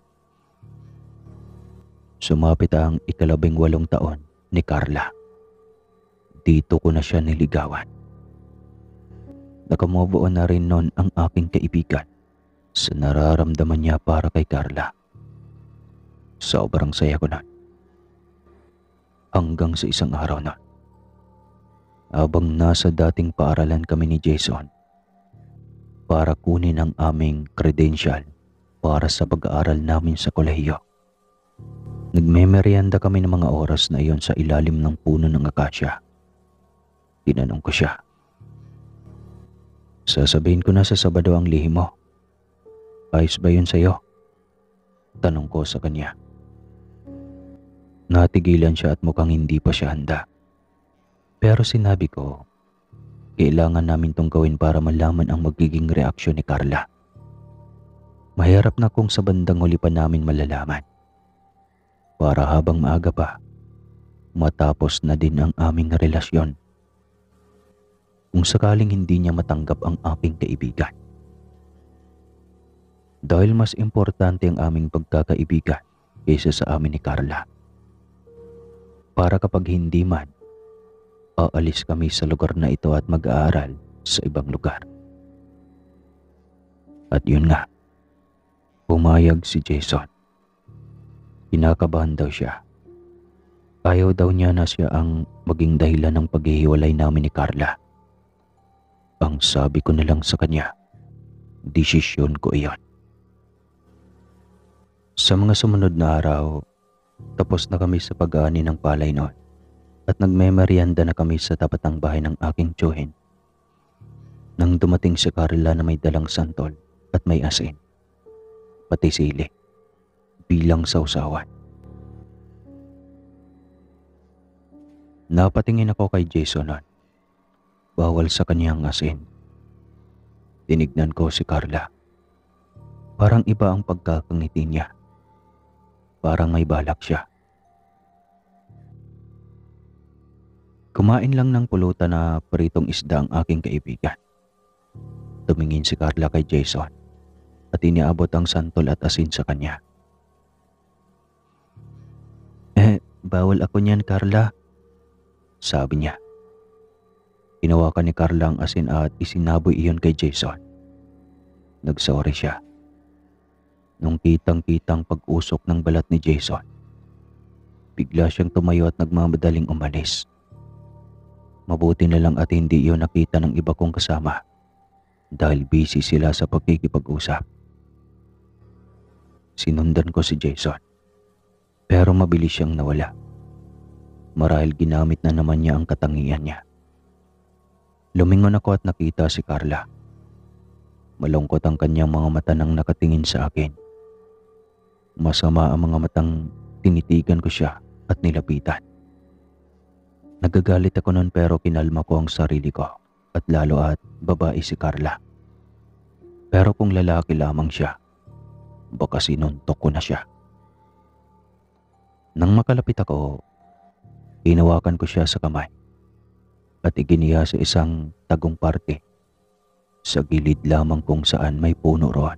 Sumapit ang 18 taon ni Carla. Dito ko na siya niligawan. Nakamove on na rin noon ang aking kaibigan sa nararamdaman niya para kay Carla. Sobrang saya ko noon. Hanggang sa isang araw na. Habang nasa dating paaralan kami ni Jason para kunin ang aming credential para sa pag-aaral namin sa kolehiyo. Nagmemeryenda kami ng mga oras na iyon sa ilalim ng puno ng akasya. Tinanong ko siya. Sasabihin ko na sa Sabado ang lihim mo. Ayos ba yun sa'yo? Tanong ko sa kanya. Natigilan siya at mukhang hindi pa siya handa. Pero sinabi ko, kailangan namin tong gawin para malaman ang magiging reaksyon ni Carla. Mahirap na kung sa bandang huli pa namin malalaman. Para habang maaga pa, matapos na din ang aming relasyon. Kung sakaling hindi niya matanggap ang aking kaibigan. Dahil mas importante ang aming pagkakaibigan kaysa sa amin ni Carla. Para kapag hindi man, aalis kami sa lugar na ito at mag-aaral sa ibang lugar. At yun nga, pumayag si Jason. Kinakabahan daw siya. Ayaw daw niya na siya ang maging dahilan ng paghihiwalay namin ni Carla. Ang sabi ko na lang sa kanya, desisyon ko iyon. Sa mga sumunod na araw, tapos na kami sa pag-aani ng palay noon at nagmemeryenda na kami sa tapat ng bahay ng aking tiyuhin. Nang dumating si Carla na may dalang santol at may asin, pati sili, bilang sausawan. Napatingin ako kay Jason noon. Bawal sa kanyang asin. Tinignan ko si Carla. Parang iba ang pagkakangiti niya. Parang may balak siya. Kumain lang ng pulutan na pritong isda ang aking kaibigan. tumingin si Carla kay Jason at iniabot ang santol at asin sa kanya. Bawal ako niyan, Carla, sabi niya. Hinawakan ni Carla ang asin at isinaboy iyon kay Jason. Nagsorry siya. Nung kitang-kitang pag-usok ng balat ni Jason, bigla siyang tumayo at nagmamadaling umalis. Mabuti na lang at hindi iyon nakita ng iba kong kasama dahil busy sila sa pagkikipag-usap. Sinundan ko si Jason, pero mabilis siyang nawala. Marahil ginamit na naman niya ang katangian niya. Lumingon ako at nakita si Carla. Malungkot ang kanyang mga mata nang nakatingin sa akin. Masama ang mga matang tinitigan ko siya at nilapitan. Nagagalit ako noon pero kinalma ko ang sarili ko at lalo at babae si Carla. Pero kung lalaki lamang siya, baka sinuntok ko na siya. Nang makalapit ako, hinawakan ko siya sa kamay at iginiya sa isang tagong parte sa gilid lamang kung saan may puno roon.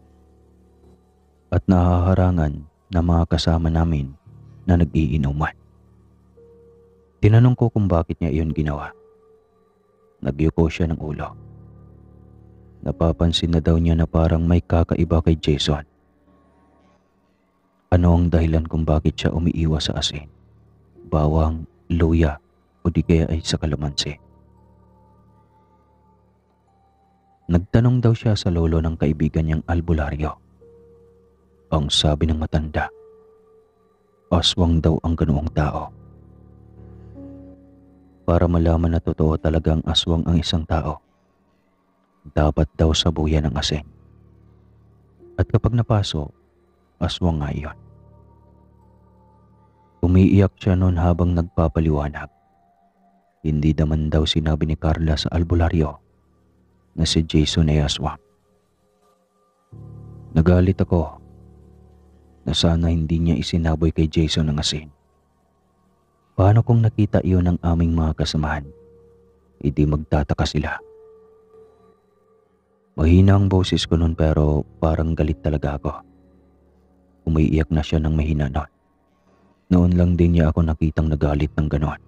At nahaharangan na mga kasama namin na nag-iinuman. Tinanong ko kung bakit niya iyon ginawa. Nagyuko siya ng ulo. Napapansin na daw niya na parang may kakaiba kay Jason. Ano ang dahilan kung bakit siya umiiwas sa asin, bawang, luya o di kaya ay sa kalamansi? Nagtanong daw siya sa lolo ng kaibigan niyang albularyo. Ang sabi ng matanda, aswang daw ang ganoong tao. Para malaman na totoo talagang aswang ang isang tao, dapat daw sabuyan ng asin. At kapag napaso, aswang nga iyon. Umiiyak siya noon habang nagpapaliwanag. Hindi naman daw sinabi ni Carla sa albularyo na si Jason ay aswang. Nagalit ako na sana hindi niya isinaboy kay Jason ang asin. Paano kung nakita iyon ng aming mga kasamahan? Hindi magtataka sila. Mahina ang boses ko noon pero parang galit talaga ako. Umiiyak na siya ng mahina noon. Noon lang din niya ako nakitang nagalit ng ganon.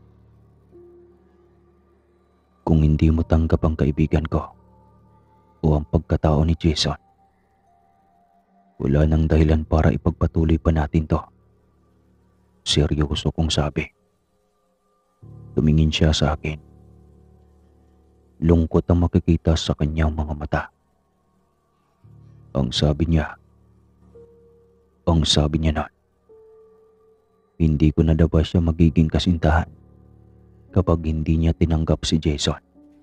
Kung hindi mo tanggap ang kaibigan ko o ang pagkatao ni Jason, wala nang dahilan para ipagpatuloy pa natin to. Seryoso kong sabi. Tumingin siya sa akin. Lungkot ang makikita sa kanyang mga mata. Ang sabi niya noon, hindi ko na daw ba siya magiging kasintahan kapag hindi niya tinanggap si Jason.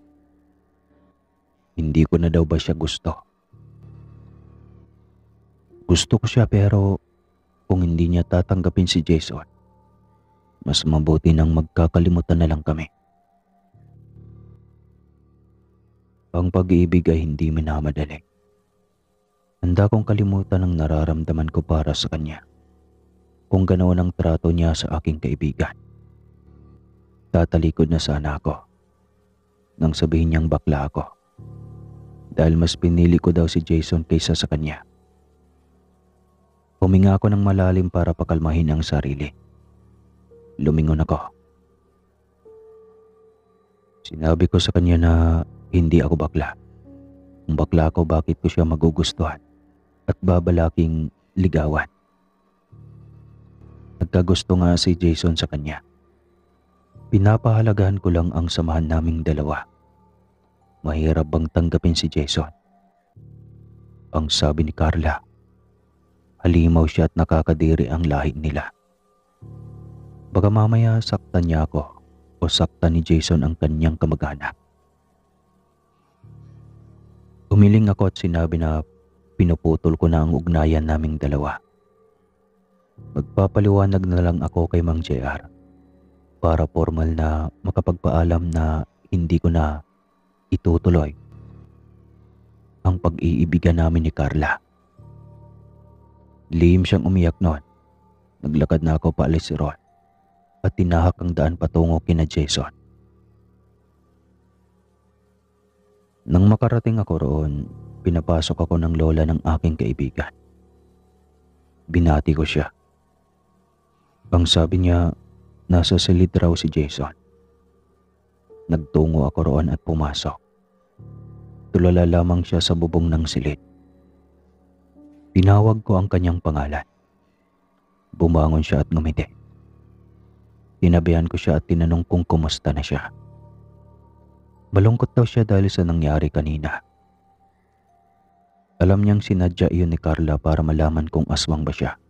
Hindi ko na daw ba siya gusto. Gusto ko siya pero kung hindi niya tatanggapin si Jason, mas mabuti nang magkakalimutan na lang kami. Ang pag-iibig ay hindi minamadali. Handa kong kalimutan ang nararamdaman ko para sa kanya. Kung ganoon ang trato niya sa aking kaibigan, tatalikod na sana ako nang sabihin niyang bakla ako. Dahil mas pinili ko daw si Jason kaysa sa kanya. Huminga ako ng malalim para pakalmahin ang sarili. Lumingon ako. Sinabi ko sa kanya na hindi ako bakla. Kung bakla ako, bakit ko siya magugustuhan at babalaking ligawan? Nagkagusto nga si Jason sa kanya. Pinapahalagahan ko lang ang samahan naming dalawa. Mahirap bang tanggapin si Jason? Ang sabi ni Carla, halimaw siya at nakakadiri ang lahi nila. Baka mamaya saktan niya ako o saktan ni Jason ang kanyang kamag-anak. Umiling ako at sinabi na pinuputol ko na ang ugnayan naming dalawa. Magpapaliwanag na lang ako kay Mang JR para formal na makapagpaalam na hindi ko na itutuloy ang pag-iibigan namin ni Carla. Lihim siyang umiyak noon. Naglakad na ako paalis si Ron at tinahak ang daan patungo kina Jason. Nang makarating ako roon, pinapasok ako ng lola ng aking kaibigan. Binati ko siya. Ang sabi niya, nasa silid raw si Jason. Nagtungo ako roon at pumasok. Tulala lamang siya sa bubong ng silid. Tinawag ko ang kanyang pangalan. Bumangon siya at ngumiti. Tinabihan ko siya at tinanong kung kumusta na siya. Malungkot daw siya dahil sa nangyari kanina. Alam niyang sinadya iyon ni Carla para malaman kung aswang ba siya.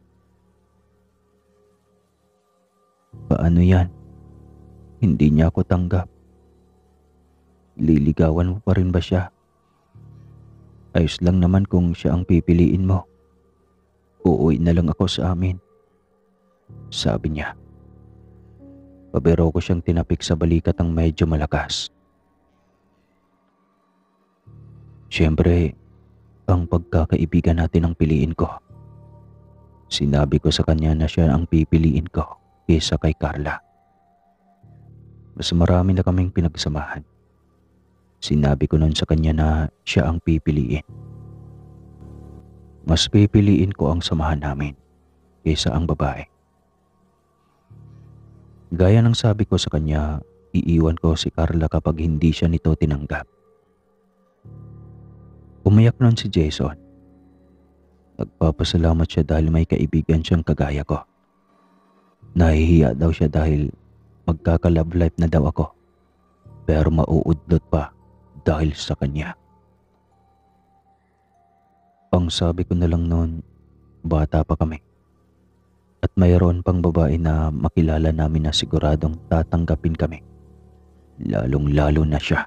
Paano yan? Hindi niya ako tanggap. Liligawan mo pa rin ba siya? Ayos lang naman kung siya ang pipiliin mo. Uuwi na lang ako sa amin, sabi niya. Pabiro ko siyang tinapik sa balikat ng medyo malakas. Siyempre, ang pagkakaibigan natin ang piliin ko. Sinabi ko sa kanya na siya ang pipiliin ko kaysa kay Carla. Mas marami na kaming pinagsamahan. Sinabi ko nun sa kanya na siya ang pipiliin. Mas pipiliin ko ang samahan namin kaysa ang babae. Gaya ng sabi ko sa kanya, iiwan ko si Carla kapag hindi siya nito tinanggap. Umiyak nun si Jason. Nagpapasalamat siya dahil may kaibigan siyang kagaya ko. Nahihiya daw siya dahil magkaka-love life na daw ako. Pero mauudlot pa dahil sa kanya. Ang sabi ko na lang noon, bata pa kami. At mayroon pang babae na makilala namin na siguradong tatanggapin kami. Lalong-lalo na siya.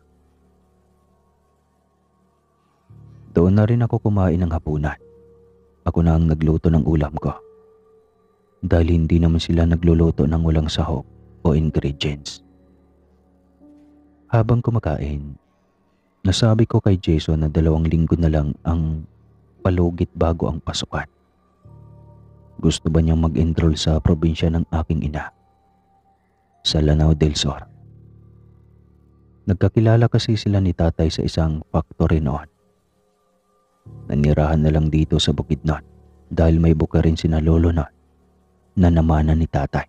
Doon na rin ako kumain ng hapunan. Ako na ang nagluto ng ulam ko. Dahil hindi naman sila nagluluto ng walang sahog o ingredients. Habang kumakain, nasabi ko kay Jason na 2 linggo na lang ang palugit bago ang pasukan. Gusto ba niyang mag-enroll sa probinsya ng aking ina, sa Lanao del Sur? Nagkakilala kasi sila ni tatay sa isang factory noon. Nanirahan na lang dito sa Bukidnon dahil may buka rin sina lolo noon na namana ni tatay.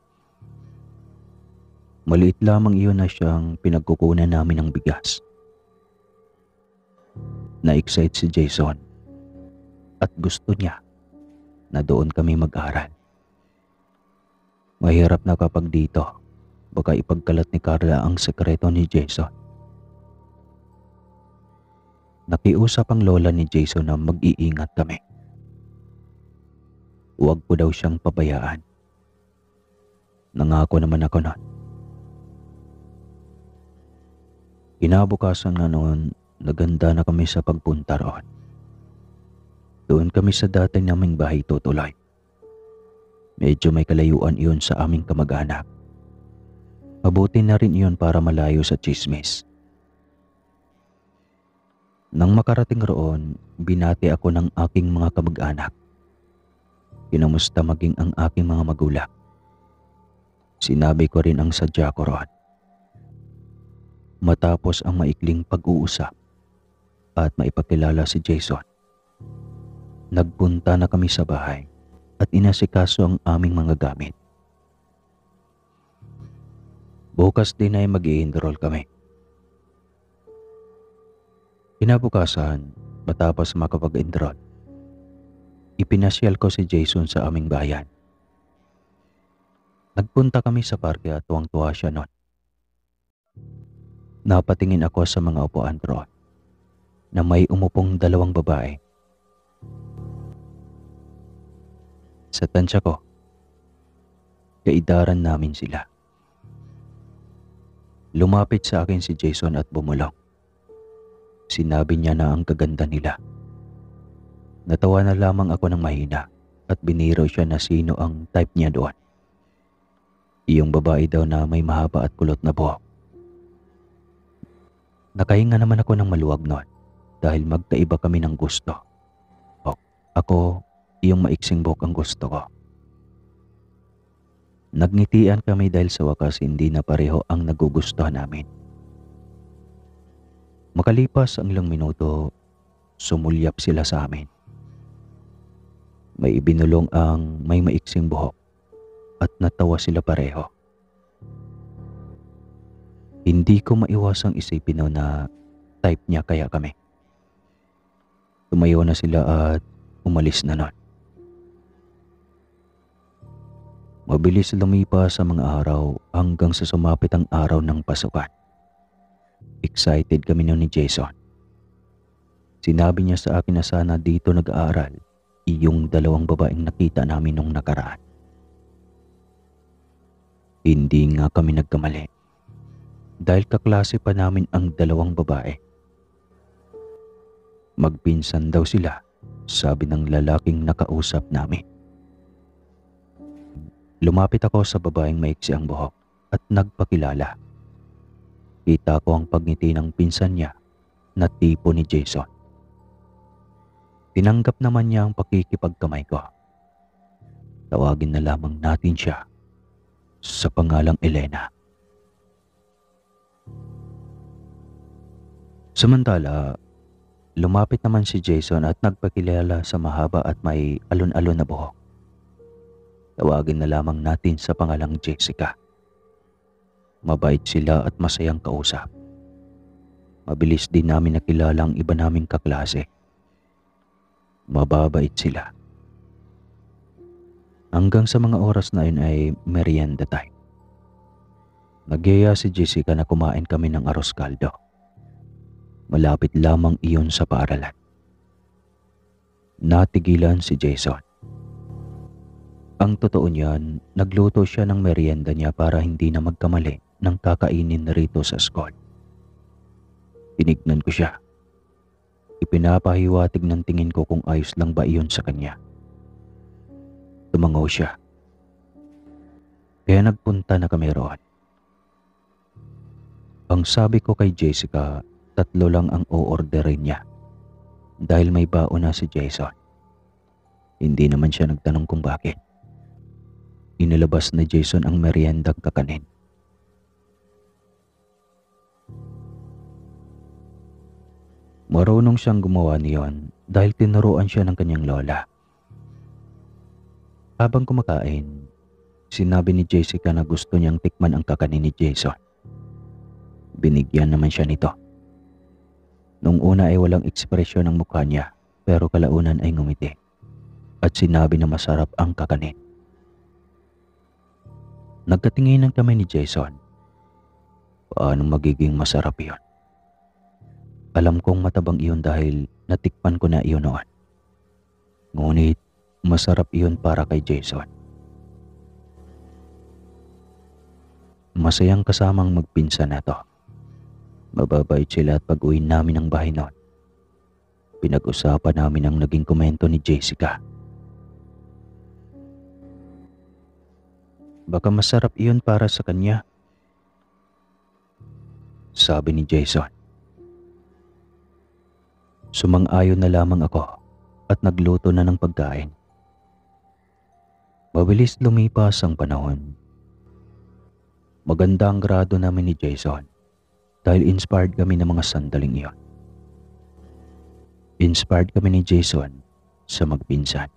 Maliit lamang iyon na siyang pinagkukunan namin ng bigas. Na-excite si Jason at gusto niya na doon kami mag-aral. Mahirap na kapag dito, baka ipagkalat ni Carla ang sekreto ni Jason. Nakiusap ang lola ni Jason na mag-iingat kami. Huwag ko daw siyang pabayaan. Nangako naman ako noon. Kinabukasan na noon, naganda na kami sa pagpunta roon. Doon kami sa dati naming bahay tutuloy. Medyo may kalayuan iyon sa aming kamag-anak. Mabuti na rin iyon para malayo sa tsismis. Nang makarating roon, binati ako ng aking mga kamag-anak. Kinamusta maging ang aking mga magulang. Sinabi ko rin ang sadya ko roon. Matapos ang maikling pag-uusap at maipakilala si Jason, nagpunta na kami sa bahay at inasikaso ang aming mga gamit. Bukas din ay mag-i-enroll kami. Kinabukasan, matapos makapag-enroll, ipinasyal ko si Jason sa aming bayan. Nagpunta kami sa parke at tuwang-tuwa siya noon. Napatingin ako sa mga upuan roon na may umupong 2 babae. Sa tansya ko, kaidaran namin sila. Lumapit sa akin si Jason at bumulong. Sinabi niya na ang kaganda nila. Natawa na lamang ako ng mahina at biniro siya na sino ang type niya doon. Iyong babae daw na may mahaba at kulot na buhok. Nakahinga naman ako ng maluwag noon dahil magkaiba kami ng gusto. Ako, iyong maiksing buhok ang gusto ko. Nagngitian kami dahil sa wakas hindi na pareho ang nagugustuhan namin. Makalipas ang ilang minuto, sumulyap sila sa amin. May ibinulong ang may maiksing buhok at natawa sila pareho. Hindi ko maiwasang isipin noon na type niya kaya kami. Tumayo na sila at umalis na noon. Mabilis lumipas ang mga araw hanggang sa sumapit ang araw ng pasukan. Excited kami noon ni Jason. Sinabi niya sa akin na sana dito nag-aaral yung dalawang babaeng nakita namin nung nakaraan. Hindi nga kami nagkamali dahil kaklase pa namin ang dalawang babae. Magpinsan daw sila, sabi ng lalaking nakausap namin. Lumapit ako sa babaeng maiksi ang buhok at nagpakilala. Kita ko ang pagngiti ng pinsan niya na tipo ni Jason. Tinanggap naman niya ang pakikipagkamay ko. Tawagin na lamang natin siya sa pangalang Elena. Samantala, lumapit naman si Jason at nagpakilala sa mahaba at may alon-alon na buhok. Tawagin na lamang natin sa pangalang Jessica. Mabait sila at masayang kausap. Mabilis din namin nakilala ang iba naming kaklase. Mababait sila. Hanggang sa mga oras na yun ay merienda time. Nagyaya si Jessica na kumain kami ng arroz caldo. Malapit lamang iyon sa paaralan. Natigilan si Jason. Ang totoo niyan, nagluto siya ng merienda niya para hindi na magkamali ng kakainin na rito sa school. Tinignan ko siya. Ipinapahiwatig ng tingin ko kung ayos lang ba iyon sa kanya. Tumangaw siya. Kaya nagpunta na kami roon. Ang sabi ko kay Jessica, 3 lang ang o-orderin niya. Dahil may baon na si Jason. Hindi naman siya nagtanong kung bakit. Inilabas ni Jason ang meriendang kakanin. Marunong siyang gumawa niyon dahil tinuruan siya ng kanyang lola. Habang kumakain, sinabi ni Jessica na gusto niyang tikman ang kakanin ni Jason. Binigyan naman siya nito. Nung una ay walang ekspresyon ng mukha niya, pero kalaunan ay ngumiti at sinabi na masarap ang kakanin. Nagkatinginan kami ni Jason. Paano magiging masarap iyon? Alam kong matabang iyon dahil natikpan ko na iyon noon. Ngunit masarap iyon para kay Jason. Masayang kasamang magpinsan na to. Mababait sila at pag-uwi namin ng bahay noon. Pinag-usapan namin ang naging komento ni Jessica. Baka masarap iyon para sa kanya, sabi ni Jason. Sumang-ayon na lamang ako at nagluto na ng pagkain. Mabilis lumipas ang panahon. Maganda ang grado namin ni Jason dahil inspired kami ng mga sandaling iyon. Inspired kami ni Jason sa magpinsan.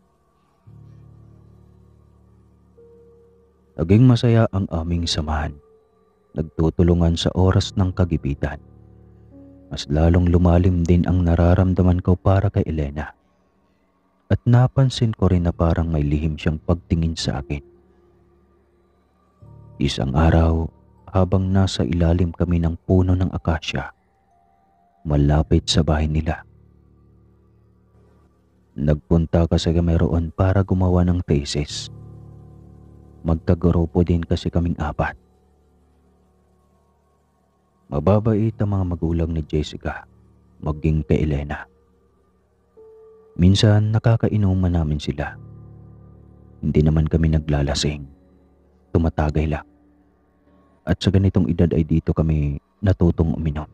Naging masaya ang aming samahan. Nagtutulungan sa oras ng kagipitan. Mas lalong lumalim din ang nararamdaman ko para kay Elena. At napansin ko rin na parang may lihim siyang pagtingin sa akin. Isang araw, habang nasa ilalim kami ng puno ng akasya, malapit sa bahay nila. Nagpunta kasi kami roon para gumawa ng thesis. Magkagrupo din kasi kaming 4. Mababait ang mga magulang ni Jessica, maging kay Elena. Minsan nakakainuman namin sila. Hindi naman kami naglalasing. Tumatagay lang. At sa ganitong edad ay dito kami natutong uminom.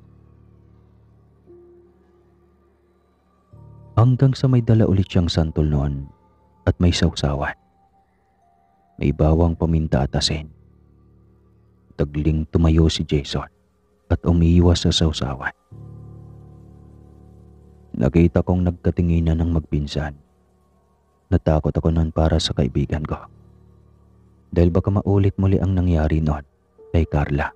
Hanggang sa may dala ulit siyang santol noon at may sausawan. May bawang, paminta at asin. Tagling tumayo si Jason at umiiwas sa sausawan. Nakita kong nagkatinginan ng magpinsan. Natakot ako noon para sa kaibigan ko. Dahil baka maulit muli ang nangyari noon kay Carla.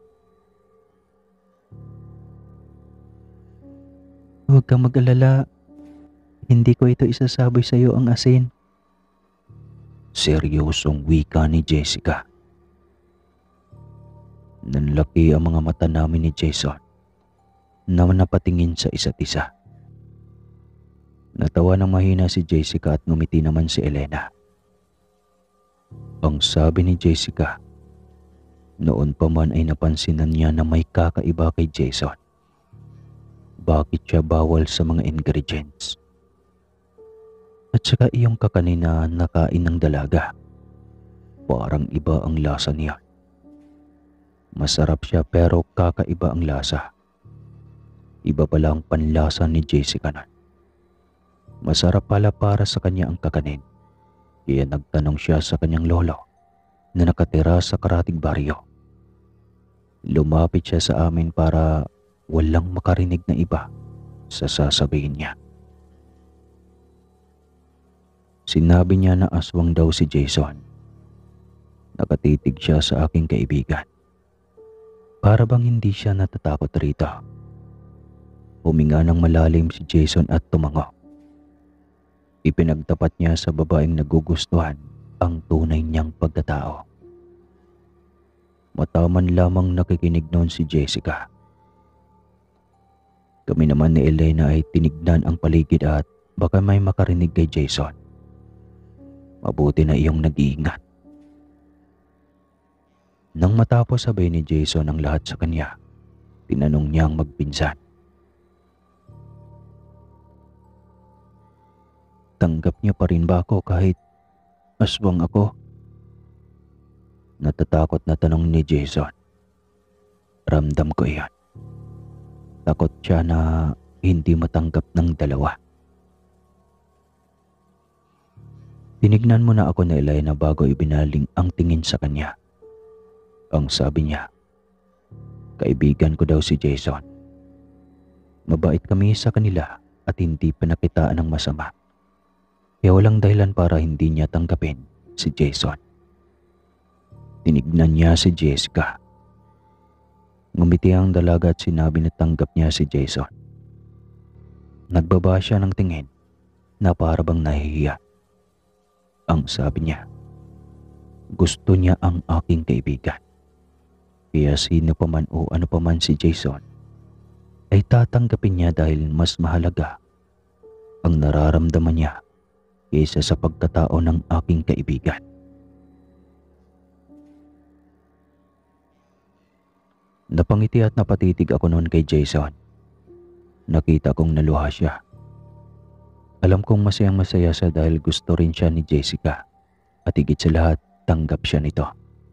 Huwag kang mag-alala. Hindi ko ito isasaboy sa iyo ang asin. Seryosong wika ni Jessica. Nanlaki ang mga mata namin ni Jason na napatingin sa isa't isa. Natawa ng mahina si Jessica at ngumiti naman si Elena. Ang sabi ni Jessica, noon pa man ay napansinan niya na may kakaiba kay Jason. Bakit siya bawal sa mga ingredients? At saka iyong kakanin na nakain ng dalaga. Parang iba ang lasa niya. Masarap siya pero kakaiba ang lasa. Iba pala ang panlasa ni Jessica na. Masarap pala para sa kanya ang kakanin. Kaya nagtanong siya sa kanyang lolo na nakatira sa karatig baryo. Lumapit siya sa amin para walang makarinig na iba sa sasabihin niya. Sinabi niya na aswang daw si Jason. Nakatitig siya sa aking kaibigan. Para bang hindi siya natatakot rito. Huminga ng malalim si Jason at tumango. Ipinagtapat niya sa babaeng nagugustuhan ang tunay niyang pagkatao. Mataman lamang nakikinig noon si Jessica. Kami naman ni Elena ay tinignan ang paligid at baka may makarinig kay Jason. Mabuti na iyong nag-iingat. Nang matapos sabay ni Jason ang lahat sa kanya, tinanong niya ang magpinsan. Tanggap niya pa rin ba ako kahit aswang ako? Natatakot na tanong ni Jason. Ramdam ko iyan. Takot siya na hindi matanggap ng dalawa. Tinignan mo na ako ni Elena bago ibinaling ang tingin sa kanya. Ang sabi niya, kaibigan ko daw si Jason. Mabait kami sa kanila at hindi pinakitaan ng masama. Kaya walang dahilan para hindi niya tanggapin si Jason. Tinignan niya si Jessica. Ngumiti ang dalaga at sinabi na tanggap niya si Jason. Nagbaba siya ng tingin na para bang nahihiya. Ang sabi niya, gusto niya ang aking kaibigan. Kaya sino pa man o ano pa man si Jason, ay tatanggapin niya dahil mas mahalaga ang nararamdaman niya kaysa sa pagkatao ng aking kaibigan. Napangiti at napatitig ako noon kay Jason. Nakita kong naluha siya. Alam kong masayang masaya siya dahil gusto rin siya ni Jessica at higit sa lahat tanggap siya nito.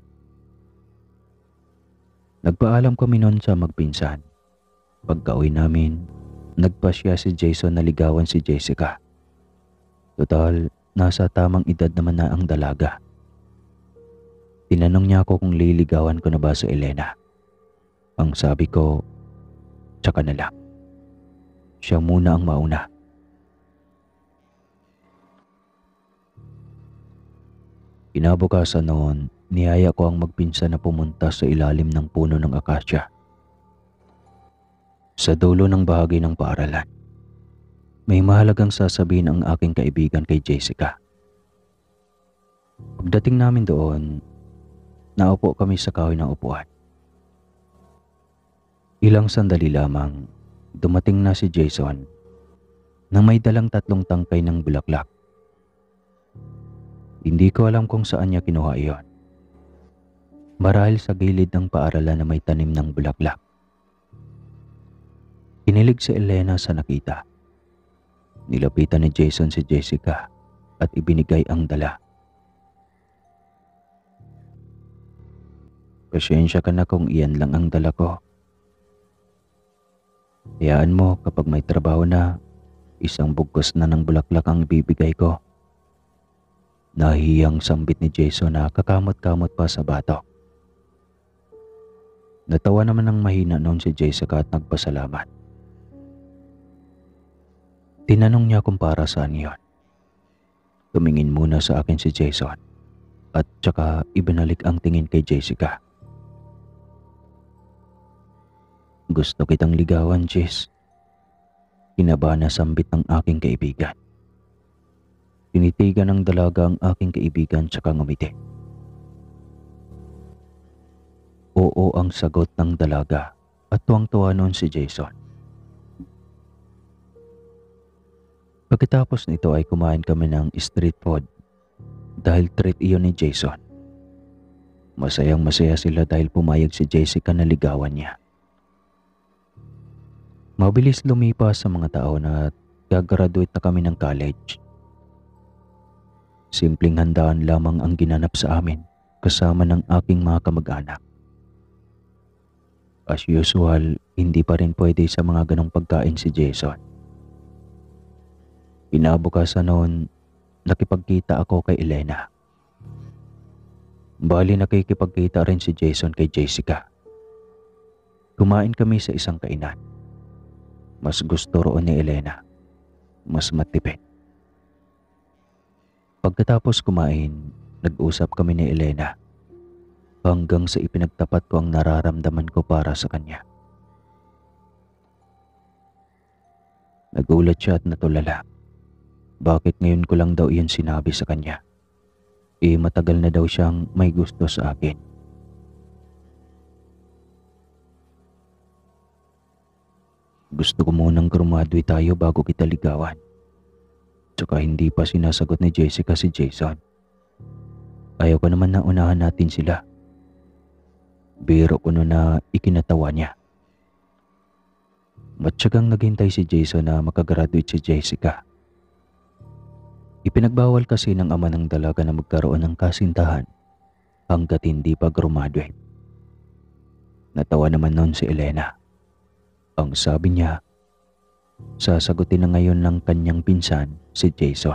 Nagpaalam kami noon sa magpinsan. Pagka-uwi namin, nagpasya si Jason na ligawan si Jessica. Total, nasa tamang edad naman na ang dalaga. Tinanong niya ako kung liligawan ko na ba si Elena. Ang sabi ko, tsaka na lang. Siya muna ang mauna. Kinabukasan noon, niyaya ko ang magpinsan na pumunta sa ilalim ng puno ng akasya. Sa dulo ng bahagi ng paaralan, may mahalagang sasabihin ang aking kaibigan kay Jessica. Pagdating namin doon, naupo kami sa kahoy ng upuan. Ilang sandali lamang, dumating na si Jason na may dalang 3 tangkay ng bulaklak. Hindi ko alam kung saan niya kinuha iyon. Marahil sa gilid ng paaralan na may tanim ng bulaklak. Kinilig si Elena sa nakita. Nilapitan ni Jason si Jessica at ibinigay ang dala. Pasensya ka na kung iyan lang ang dala ko. Hayaan mo kapag may trabaho na, isang bugkos na ng bulaklak ang ibibigay ko. Nahiyang sambit ni Jason na kakamot-kamot pa sa batok. Natawa naman ng mahina noon si Jessica at nagpasalamat. Tinanong niya kung para saan yon. Tumingin muna sa akin si Jason at tsaka ibinalik ang tingin kay Jessica. Gusto kitang ligawan, Jess. Kinabahan na sambit ng aking kaibigan. Tinitigan ng dalaga ang aking kaibigan tsaka ngumiti. Oo ang sagot ng dalaga at tuwang-tuwa noon si Jason. Pagkatapos nito ay kumain kami ng street food dahil treat iyon ni Jason. Masayang masaya sila dahil pumayag si Jessica na ligawan niya. Mabilis lumipas sa mga taon at gagraduate na kami ng college. Simpleng handaan lamang ang ginanap sa amin kasama ng aking mga kamag-anak. As usual, hindi pa rin pwede sa mga ganong pagkain si Jason. Kinabukasan noon, nakipagkita ako kay Elena. Bali nakikipagkita rin si Jason kay Jessica. Kumain kami sa isang kainan. Mas gusto roon ni Elena. Mas matipid. Pagkatapos kumain, nag-usap kami ni Elena hanggang sa ipinagtapat ko ang nararamdaman ko para sa kanya. Nagulat siya at natulala. Bakit ngayon ko lang daw iyon sinabi sa kanya? Matagal na daw siyang may gusto sa akin. Gusto ko munang graduate tayo bago kita ligawan. Tsaka hindi pa sinasagot ni Jessica si Jason. Ayaw ko naman na unahan natin sila. Biro ko no na ikinatawa niya. Matyagang naghintay si Jason na makagraduate si Jessica. Ipinagbawal kasi ng ama ng dalaga na magkaroon ng kasintahan hanggat hindi pa graduate. Natawa naman noon si Elena. Ang sabi niya, sasagutin na ngayon ng kanyang pinsan si Jason.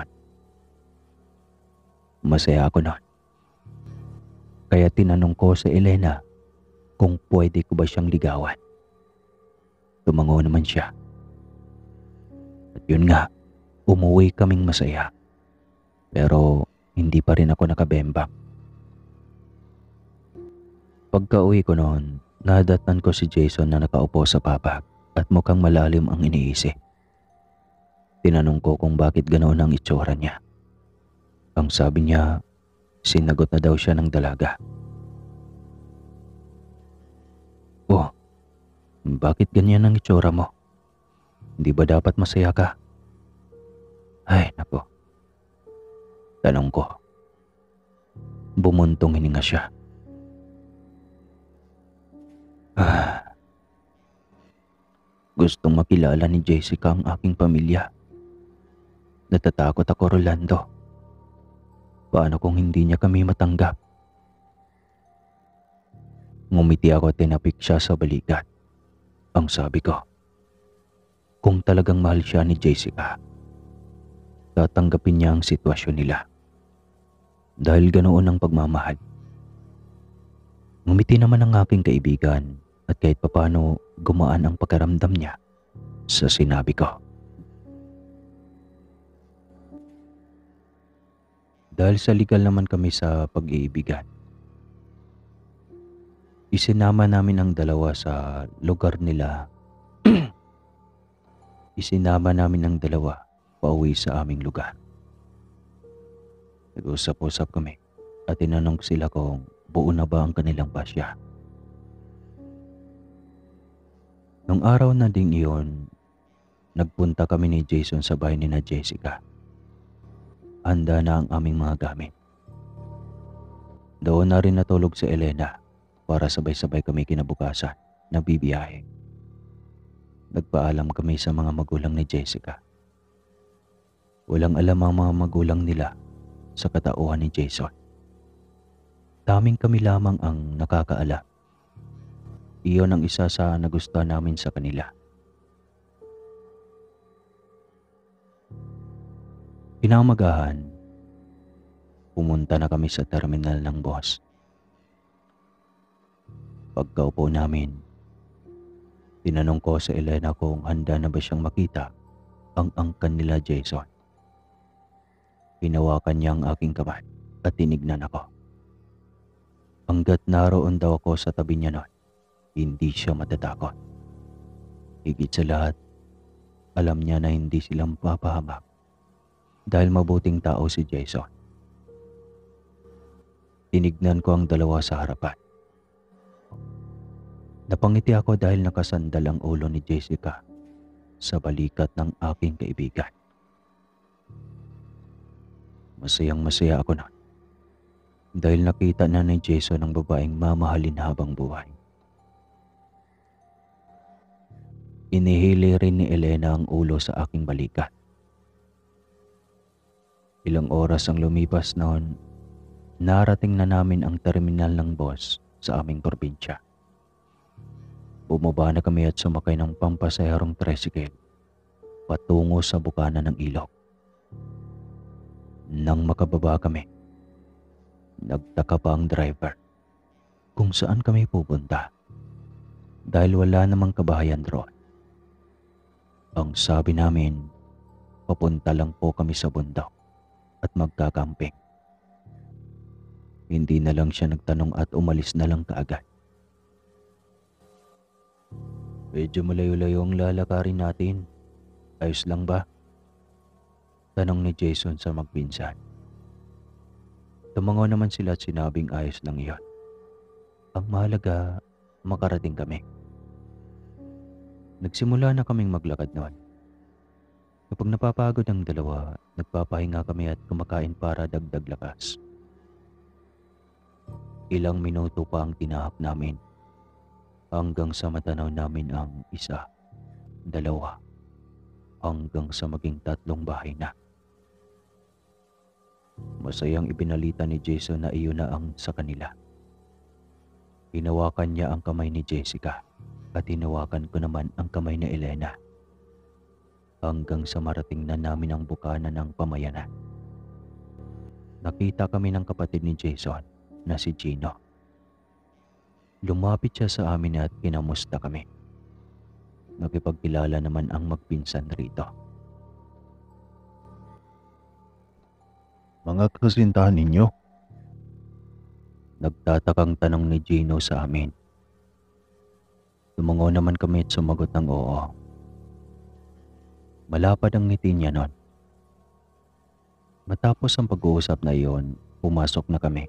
Masaya ako noon. Kaya tinanong ko sa Elena kung pwede ko ba siyang ligawan. Tumango naman siya. At yun nga, umuwi kaming masaya. Pero hindi pa rin ako nakabembang. Pagka-uwi ko noon, nadatnan ko si Jason na nakaupo sa papag at mukhang malalim ang iniisip. Tinanong ko kung bakit ganoon ang itsura niya. Ang sabi niya, sinagot na daw siya ng dalaga. Oh, bakit ganyan ang itsura mo? Hindi ba dapat masaya ka? Ay, nako. Tanong ko. Bumuntong hininga siya. Gustong makilala ni Jessica ang aking pamilya. Natatakot ako, Rolando. Paano kung hindi niya kami matanggap? Ngumiti ako at tinapik siya sa balikat. Ang sabi ko, kung talagang mahal siya ni Jessica, tatanggapin niya ang sitwasyon nila. Dahil ganoon ang pagmamahal. Ngumiti naman ang aking kaibigan at kahit papano gumaan ang pakiramdam niya sa sinabi ko. Dahil sa legal naman kami sa pag-iibigan, isinama namin ang dalawa sa lugar nila. Isinama namin ang dalawa pauwi sa aming lugar. Nag-usap-usap kami at tinanong sila kung buo na ba ang kanilang pasya. Nung araw na ding iyon, nagpunta kami ni Jason sa bahay ni na Jessica. Handa na ang aming mga gamit. Doon na rin natulog si Elena para sabay-sabay kami kinabukasan na bibiyahe. Nagpaalam kami sa mga magulang ni Jessica. Walang alam ang mga magulang nila sa katauhan ni Jason. Daming kami lamang ang nakakaalam. Iyon ang isa sa nagustuhan namin sa kanila. Kinamagahan, pumunta na kami sa terminal ng bus. Pagkaupo namin, tinanong ko sa Elena kung handa na ba siyang makita ang angkan nila Jason. Hinawakan niya ang aking kamay at tinignan ako. Hanggat naroon daw ako sa tabi niya noon, hindi siya matatakot. Higit sa lahat, alam niya na hindi silang papahamak dahil mabuting tao si Jason. Tinignan ko ang dalawa sa harapan. Napangiti ako dahil nakasandal ang ulo ni Jessica sa balikat ng aking kaibigan. Masayang masaya ako noon dahil nakita na ni Jason ang babaeng mamahalin habang buhay. Inihili rin ni Elena ang ulo sa aking balikat. Ilang oras ang lumipas noon, narating na namin ang terminal ng bus sa aming probinsya. Bumaba na kami at sumakay ng pampasaherong tricycle patungo sa bukana ng ilog. Nang makababa kami, nagtaka pa ang driver kung saan kami pupunta dahil wala namang kabahayan roon. Ang sabi namin, papunta lang po kami sa bundok at magkakamping. Hindi na lang siya nagtanong at umalis na lang kaagad. Medyo malayo-layo ang lalakarin natin. Ayos lang ba? Tanong ni Jason sa magpinsan. Tumango naman sila at sinabing ayos lang iyon. Ang mahalaga, makarating kami. Nagsimula na kaming maglakad noon. Kapag napapagod ang dalawa, nagpapahinga kami at kumakain para dagdag lakas. Ilang minuto pa ang tinahak namin hanggang sa matanaw namin ang isa, dalawa, hanggang sa maging 3 bahay na. Masayang ibinalita ni Jason na iyon na ang sa kanila. Hinawakan niya ang kamay ni Jessica at hinawakan ko naman ang kamay ni Elena hanggang sa marating na namin ang bukana ng pamayanan. Nakita kami ng kapatid ni Jason na si Gino. Lumapit siya sa amin at kinamusta kami. Nakipagkilala naman ang magpinsan rito. Mga kasintahan ninyo? Nagtatakang tanong ni Gino sa amin. Tumango naman kami at sumagot ng oo. Malapad ang ngiti niya noon. Matapos ang pag-uusap na iyon, pumasok na kami.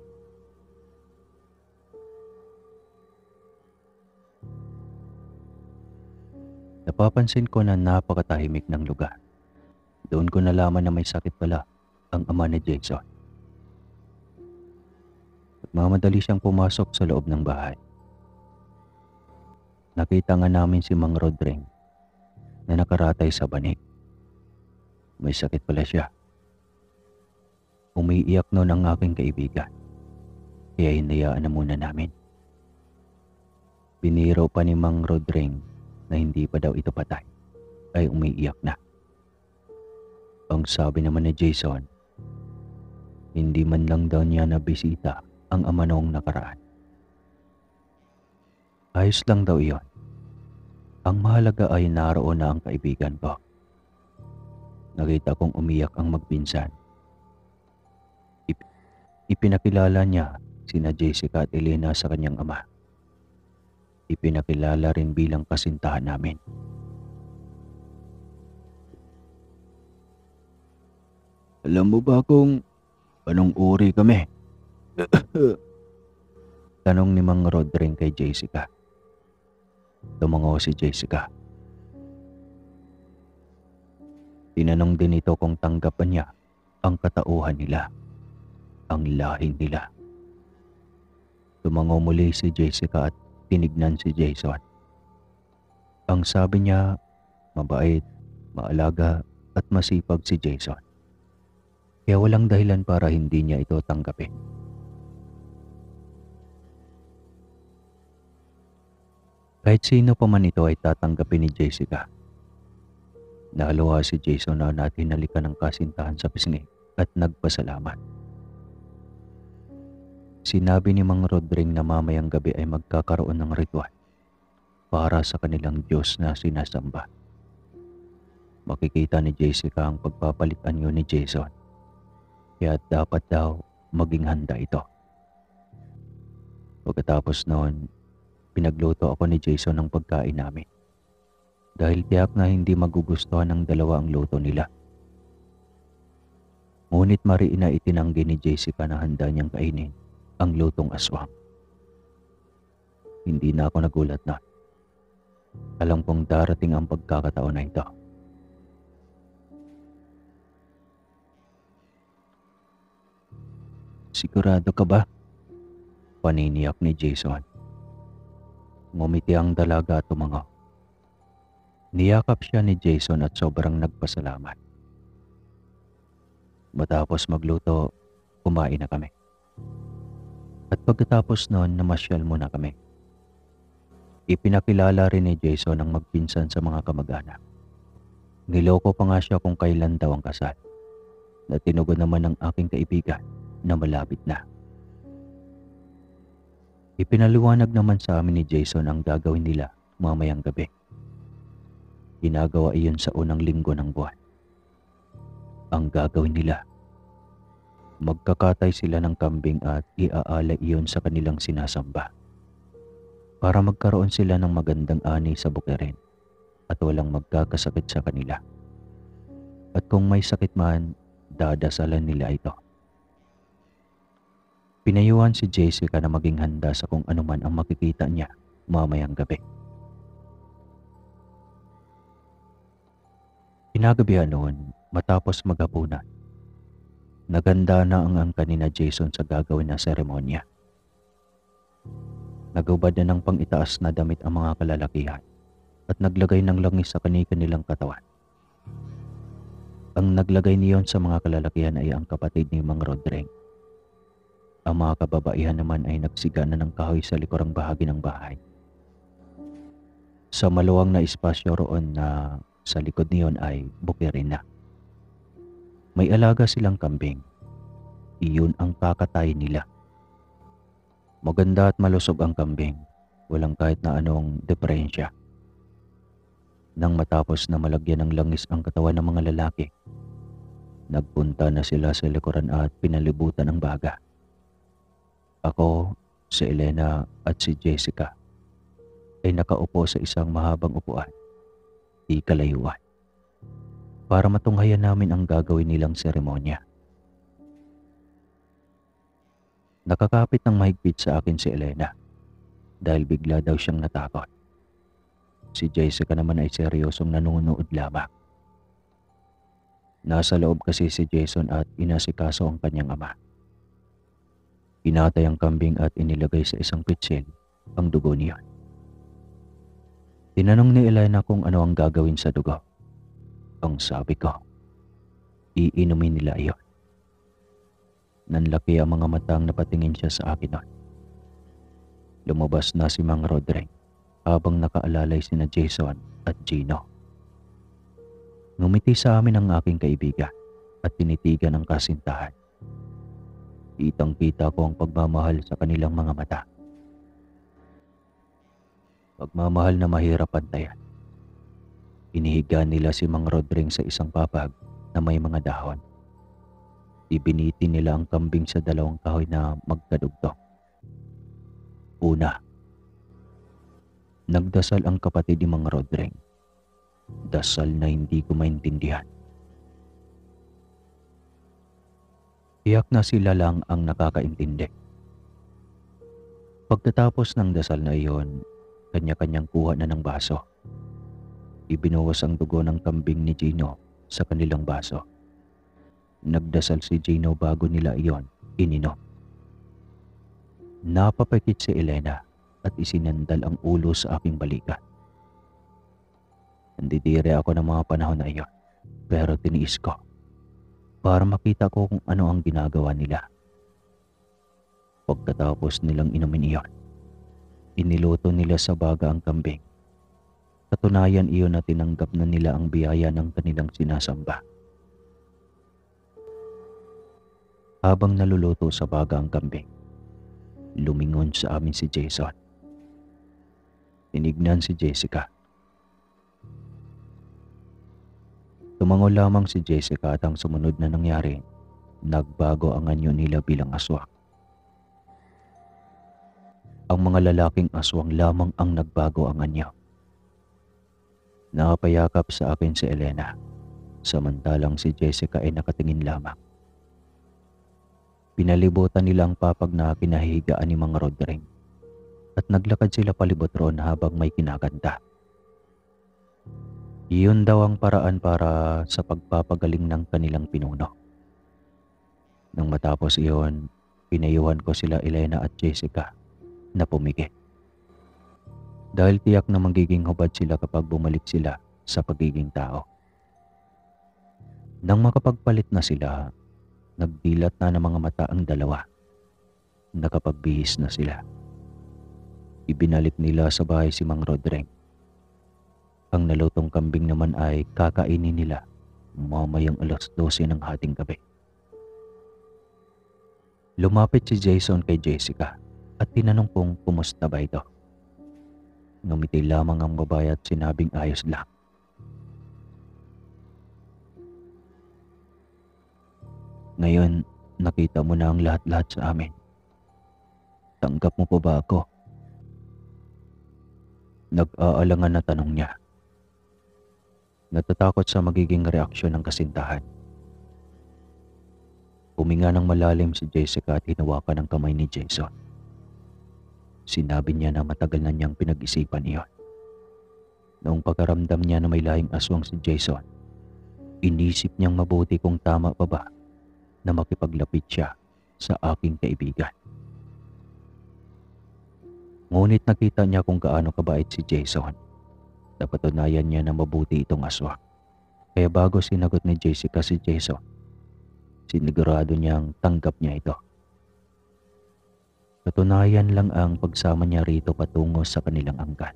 Napapansin ko na napakatahimik ng lugar. Doon ko nalaman na may sakit pala ang ama ni Jason. Nagmamadali siyang pumasok sa loob ng bahay. Nakita nga namin si Mang Rodring na nakaratay sa banig. May sakit pala siya. Umiiyak noon ang aking kaibigan, kaya hinayaan na muna namin. Biniro pa ni Mang Rodring na hindi pa daw ito patay, ay umiiyak na. Ang sabi naman ni Jason, hindi man lang daw niya nabisita ang ama noong nakaraan. Ayos lang daw iyon. Ang mahalaga ay naroon na ang kaibigan ko. Nakita kong umiyak ang magpinsan. Ipinakilala niya sina Jessica at Elena sa kanyang ama. Ipinakilala rin bilang kasintahan namin. Alam mo ba kung anong uri kami? Tanong ni Mang Rodring kay Jessica. Tumango si Jessica. Tinanong din ito kung tanggapan niya ang katauhan nila, ang lahi nila. Tumango muli si Jessica at tinignan si Jason. Ang sabi niya, mabait, maalaga at masipag si Jason. Kaya walang dahilan para hindi niya ito tanggapin. Kahit sino pa man ito ay tatanggapin ni Jessica. Naluha si Jason na natin hinalikan ng kasintahan sa pisngi at nagpasalamat. Sinabi ni Mang Rodring na mamayang gabi ay magkakaroon ng ritual para sa kanilang Diyos na sinasamba. Makikita ni Jessica ang pagpapalit anyo ni Jason. Kaya dapat daw maging handa ito. Pagkatapos noon, pinagluto ako ni Jason ng pagkain namin. Dahil tiyak na hindi magugustuhan ng dalawa ang luto nila. Ngunit mariin na itinanggi ni Jessica na handa niyang kainin ang lutong aswang. Hindi na ako nagulat na. Alam kong darating ang pagkakataon na ito. Sigurado ka ba? Paniniyak ni Jason. Ngumiti ang dalaga at tumango. Niyakap siya ni Jason at sobrang nagpasalamat. Matapos magluto, kumain na kami. At pagkatapos noon, namasyal muna kami. Ipinakilala rin ni Jason ang magpinsan sa mga kamag-anak. Niloko pa nga siya kung kailan daw ang kasal. Na tinugon naman ng aking kaibigan na malapit na. Ipinaliwanag naman sa amin ni Jason ang gagawin nila mamayang gabi. Ginagawa iyon sa unang linggo ng buwan. Ang gagawin nila, magkakatay sila ng kambing at iaalay iyon sa kanilang sinasamba. Para magkaroon sila ng magandang ani sa bukirin at walang magkakasakit sa kanila. At kung may sakit man, dadasalan nila ito. Pinayuhan si Jessica na maging handa sa kung anuman ang makikita niya mamayang gabi. Kinagabihan noon, matapos maghapunan, naganda na ang angkan ni Jason sa gagawin na seremonya. Nagubad na ng pang-itaas na damit ang mga kalalakihan at naglagay ng langis sa kanilang katawan. Ang naglagay niyon sa mga kalalakihan ay ang kapatid ni Mang Rodring. Ang mga kababaihan naman ay nagsiga na ng kahoy sa likurang bahagi ng bahay. Sa maluwang na espasyo roon na sa likod niyon ay bukirin na. May alaga silang kambing. Iyon ang kakatayin nila. Maganda at malusog ang kambing. Walang kahit na anong diferensya. Nang matapos na malagyan ng langis ang katawan ng mga lalaki, nagpunta na sila sa likuran at pinalibutan ang baga. Ako, si Elena at si Jessica ay nakaupo sa isang mahabang upuan, di kalayuan, para matunghayan namin ang gagawin nilang seremonya. Nakakapit ng mahigpit sa akin si Elena dahil bigla daw siyang natakot. Si Jessica naman ay seryosong nanonood lamang. Nasa loob kasi si Jason at inasikaso ang kanyang ama. Pinatay ang kambing at inilagay sa isang pitsil ang dugo niya. Tinanong ni Elena kung ano ang gagawin sa dugo. Ang sabi ko, iinumin nila iyon. Nanlaki ang mga matang napatingin siya sa akin noon. Lumabas na si Mang Rodring habang nakaalalay sina Jason at Gino. Ngumiti sa amin ang aking kaibigan at tinitigan ang kasintahan. Kitang-kita ko ang pagmamahal sa kanilang mga mata. Pagmamahal na mahirap pantayan. Inihiga nila si Mang Rodring sa isang papag na may mga dahon. Ibiniti nila ang kambing sa dalawang kahoy na magkadugtong. Una, nagdasal ang kapatid ni Mang Rodring. Dasal na hindi ko maintindihan. Tiyak na sila lang ang nakakaintindi. Pagkatapos ng dasal na iyon, kanya-kanyang kuha na ng baso. Ibinuwas ang dugo ng kambing ni Gino sa kanilang baso. Nagdasal si Gino bago nila iyon ininom. Napapakit si Elena at isinandal ang ulo sa aking balikat. Nandidiri ako ng mga panahon na iyon, pero tiniis ko para makita ko kung ano ang ginagawa nila. Pagkatapos nilang inumin iyon, iniluto nila sa baga ang kambing. Katunayan iyon na tinanggap na nila ang biyaya ng kanilang sinasamba. Habang naluluto sa baga ang kambing, lumingon sa amin si Jason. Tinignan si Jessica. Tumango lamang si Jessica at ang sumunod na nangyari, nagbago ang anyo nila bilang aswang. Ang mga lalaking aswang lamang ang nagbago ang anyo. Nakapayakap sa akin si Elena, samantalang si Jessica ay nakatingin lamang. Pinalibutan nila ang papag na kinahihigaan ni Mang Rodring at naglakad sila palibot roon habang may kinakanta. Iyon daw ang paraan para sa pagpapagaling ng kanilang pinuno. Nang matapos iyon, pinayuhan ko sila Elena at Jessica na pumigi. Dahil tiyak na magiging hubad sila kapag bumalik sila sa pagiging tao. Nang makapagpalit na sila, nagdilat na ng mga mata ang dalawa. Nakapagbihis na sila. Ibinalik nila sa bahay si Mang Rodring. Ang nalutong kambing naman ay kakainin nila mamayang 12:00 ng hating gabi. Lumapit si Jason kay Jessica at tinanong kung kumusta ba ito. Ngumiti lamang ang babae at sinabing ayos lang. Ngayon, nakita mo na ang lahat-lahat sa amin. Tanggap mo pa ba ako? Nag-aalangan na tanong niya. Natatakot sa magiging reaksyon ng kasintahan. Huminga ng malalim si Jessica at hinawakan ang kamay ni Jason. Sinabi niya na matagal na niyang pinag-isipan iyon. Noong pagkaramdam niya na may lahing aswang si Jason, inisip niyang mabuti kung tama pa ba na makipaglapit siya sa aking kaibigan. Ngunit nakita niya kung gaano kabait si Jason. Napatunayan niya na mabuti itong aswang. Kaya bago sinagot ni Jessica si Jason, sinigurado niyang tanggap niya ito. Katunayan lang ang pagsama niya rito patungo sa kanilang angkan.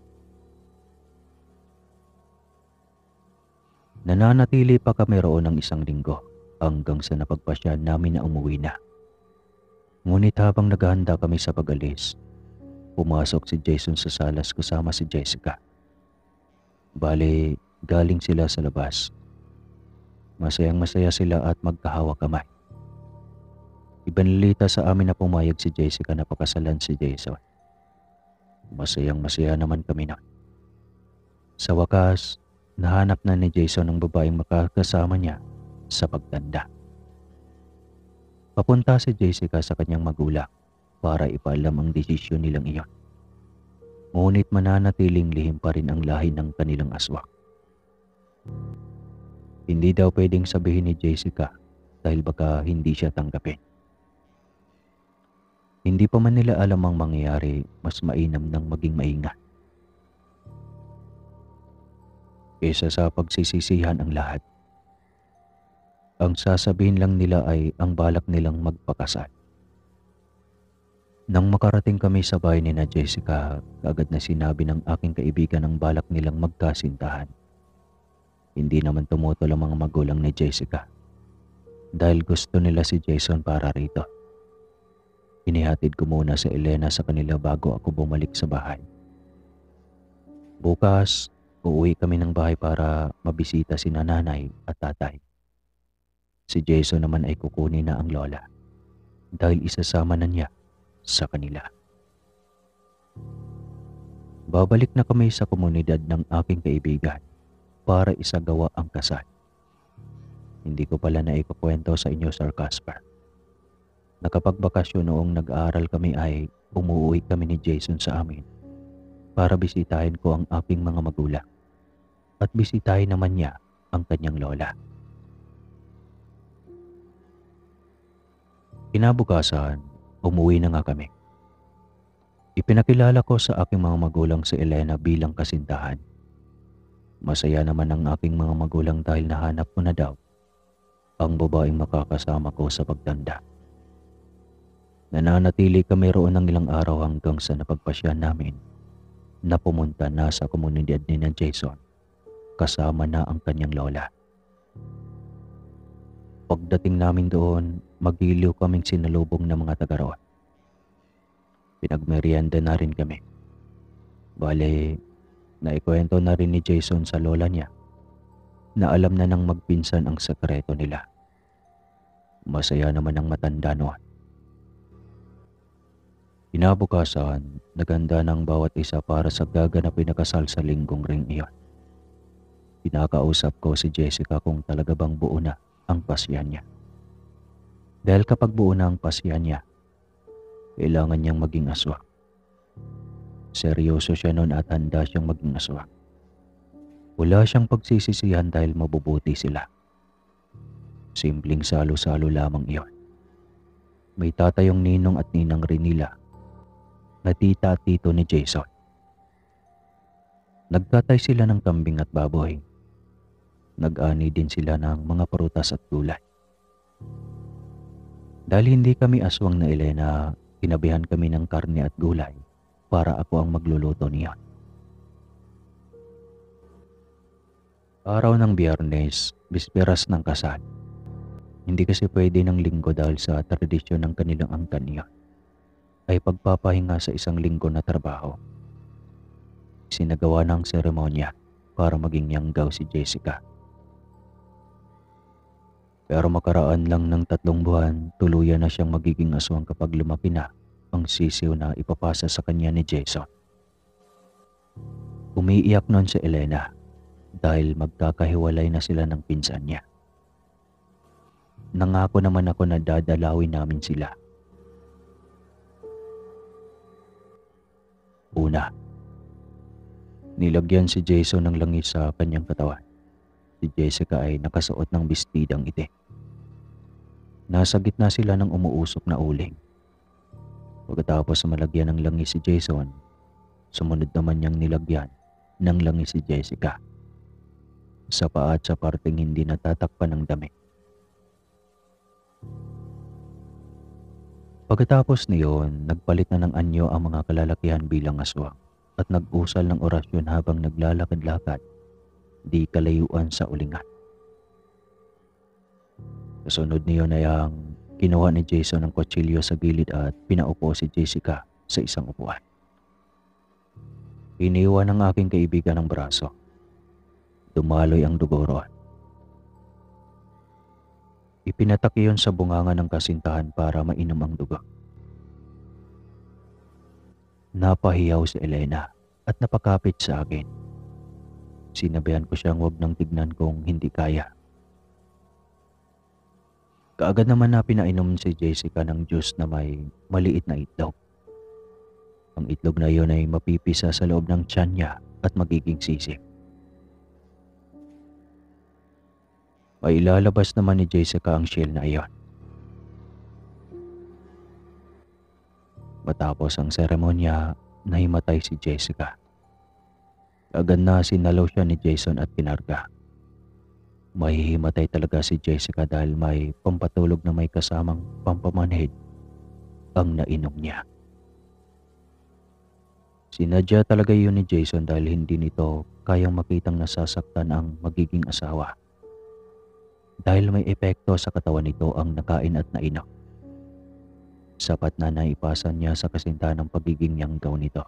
Nananatili pa kami roon ng 1 linggo hanggang sa napagpasya namin na umuwi na. Ngunit habang naghahanda kami sa pag-alis, pumasok si Jason sa salas kasama si Jessica. Bale, galing sila sa labas. Masayang-masaya sila at magkahawak kamay. Ibanilita sa amin na pumayag si Jessica na pakasalan si Jason. Masayang-masaya naman kami na. Sa wakas, nahanap na ni Jason ang babaeng makakasama niya sa pagtanda. Papunta si Jessica sa kanyang magulang para ipaalam ang desisyon nilang iyon. Ngunit mananatiling lihim pa rin ang lahi ng kanilang aswang. Hindi daw pwedeng sabihin ni Jessica dahil baka hindi siya tanggapin. Hindi pa man nila alam ang mangyayari, mas mainam nang maging maingat. Kaysa sa pagsisisihan ang lahat. Ang sasabihin lang nila ay ang balak nilang magpakasal. Nang makarating kami sa bahay ni na Jessica, agad na sinabi ng aking kaibigan ang balak nilang magkasintahan. Hindi naman tumutol ang mga magulang ni Jessica dahil gusto nila si Jason para rito. Inihatid ko muna si Elena sa kanila bago ako bumalik sa bahay. Bukas, uuwi kami ng bahay para mabisita si nanay at tatay. Si Jason naman ay kukunin na ang lola dahil isasama na niya sa kanila. Babalik na kami sa komunidad ng aking kaibigan para isagawa ang kasal. Hindi ko pala na ikukwento sa inyo, Sir Casper. Nakapagbakasyon noong nag-aaral kami ay umuwi kami ni Jason sa amin para bisitahin ko ang aking mga magulang at bisitahin naman niya ang kanyang lola. Kinabukasan, umuwi na nga kami. Ipinakilala ko sa aking mga magulang si Elena bilang kasintahan. Masaya naman ang aking mga magulang dahil nahanap ko na daw ang babaeng makakasama ko sa pagtanda. Nananatili kami roon ng ilang araw hanggang sa napagpasya namin na pumunta na sa komunidad ni na Jason kasama na ang kanyang lola. Pagdating namin doon, magiliw kaming sinalubong ng mga taga roon. Pinagmerienda na rin kami. Bale, naikwento na rin ni Jason sa lola niya na alam na ng magpinsan ang sekreto nila. Masaya naman ang matanda noon. Kinabukasan, naganda ng bawat isa para sa gaganapin na kasal sa linggong ring iyon. Pinakausap ko si Jessica kung talaga bang buo na ang pasya niya. Dahil kapag buo na ang pasya niya, kailangan niyang maging aswang. Seryoso siya noon at handa siyang maging aswang. Wala siyang pagsisisihan dahil mabubuti sila. Simpleng salo-salo lamang iyon. May tatayong ninong at ninang rin nila na tita at tito ni Jason. Nagkatay sila ng kambing at baboy. Nag-ani din sila ng mga prutas at gulay. Dahil hindi kami aswang na Elena, kinabihan kami ng karne at gulay para ako ang magluluto niyon. Araw ng Biyernes, bisperas ng kasal. Hindi kasi pwede ng linggo dahil sa tradisyon ng kanilang angkan niyon ay pagpapahinga sa isang linggo na trabaho. Sinagawa ng seremonya para maging yanggaw si Jessica. Pero makaraan lang ng 3 buwan, tuluyan na siyang magiging aswang kapag lumaki na ang sisiw na ipapasa sa kanya ni Jason. Umiiyak noon si Elena dahil magkakahiwalay na sila ng pinsan niya. Nangako naman ako na dadalawin namin sila. Una, nilagyan si Jason ng langis sa kanyang katawan. Si Jessica ay nakasuot ng bestidang itim. Nasa gitna sila ng umuusok na uling. Pagkatapos malagyan ng langis si Jason, sumunod naman niyang nilagyan ng langis si Jessica sa paa at sa parteng hindi natatakpan ng damit. Pagkatapos niyon, nagpalit na ng anyo ang mga kalalakihan bilang aswang at nag-usal ng orasyon habang naglalakad-lakad di kalayuan sa ulingan. Kasunod niyon ay ang kinuha ni Jason ng kutsilyo sa gilid at pinaupo si Jessica sa isang upuan. Iniwan ng aking kaibigan ng braso. Dumaloy ang dugo roon. Ipinatak iyon sa bunganga ng kasintahan para mainom ang dugo. Napahiyaw si Elena at napakapit sa akin. Sinabihan ko siyang huwag nang tignan kung hindi kaya. Kaagad naman na pinainom si Jessica ng juice na may maliit na itlog. Ang itlog na iyon ay mapipisa sa loob ng tiyan niya at magiging sisig. Ay ilalabas naman ni Jessica ang shell na iyon. Matapos ang seremonya, nahimatay si Jessica. Agad na sinalaw siya ni Jason at kinarga. Mahihimatay talaga si Jessica dahil may pampatulog na may kasamang pampamanhid ang nainom niya. Sinadya talaga yun ni Jason dahil hindi nito kayang makitang nasasaktan ang magiging asawa. Dahil may epekto sa katawan nito ang nakain at nainom. Sapat na naipasan niya sa kasintahan ng pagiging yanggaw nito.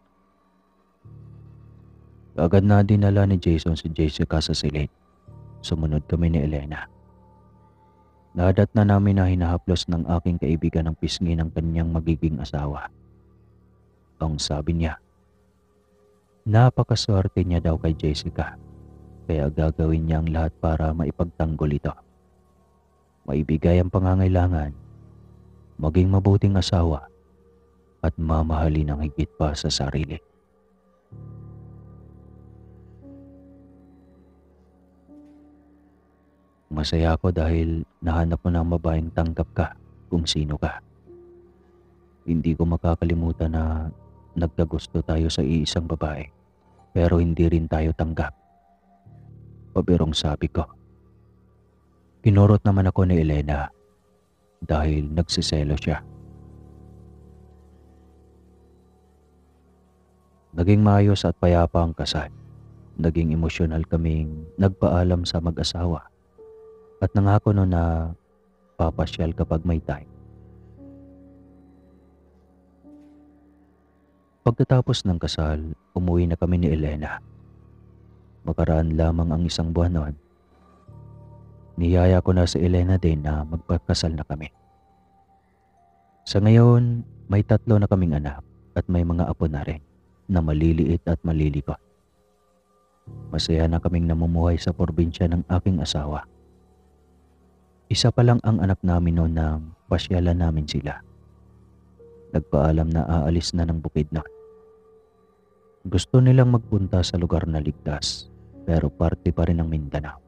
Agad na dinala ni Jason si Jessica sa silid. Sumunod kami ni Elena. Nadat na namin na hinahaplos ng aking kaibigan ang pisngi ng kanyang magiging asawa. Ang sabi niya, napakaswerte niya daw kay Jessica, kaya gagawin niya ang lahat para maipagtanggol ito. Maibigay ang pangangailangan, maging mabuting asawa, at mamahalin ang higit pa sa sarili. Masaya ako dahil nahanap mo ng babaeng tanggap ka kung sino ka. Hindi ko makakalimutan na nagkagusto tayo sa iisang babae, pero hindi rin tayo tanggap. Pabirong sabi ko. Kinurot naman ako ni Elena dahil nagsiselo siya. Naging maayos at payapa ang kasal. Naging emosyonal kaming nagpaalam sa mag-asawa at nangako no na papasyal kapag may time. Pagkatapos ng kasal, umuwi na kami ni Elena. Makaraan lamang ang 1 buwan noon Niyaya ko na si Elena din na magpakasal na kami. Sa ngayon, may 3 na kaming anak at may mga apo na rin na maliliit at malilikot. Masaya na kaming namumuhay sa probinsya ng aking asawa. Isa pa lang ang anak namin noon nang pasyalan namin sila. Nagpaalam na aalis na ng Bukidnon. Gusto nilang magpunta sa lugar na ligtas pero parte pa rin ng Mindanao.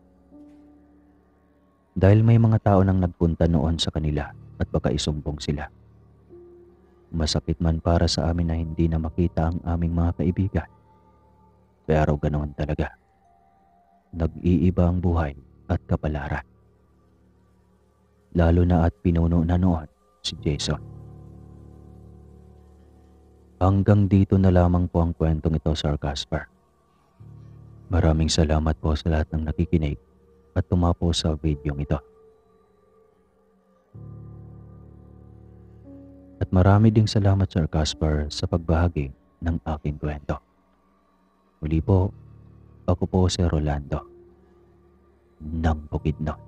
Dahil may mga tao nang nagpunta noon sa kanila at baka isumbong sila. Masakit man para sa amin na hindi na makita ang aming mga kaibigan. Pero ganoon talaga. Nag-iiba ang buhay at kapalaran. Lalo na at pinuno na noon si Jason. Hanggang dito na lamang po ang kwentong ito, Sir Casper. Maraming salamat po sa lahat ng nakikinig at tumapo sa video ito. At marami ding salamat, Sir Casper, sa pagbahagi ng aking kwento. Muli po, ako po si Rolando ng Bukidnon.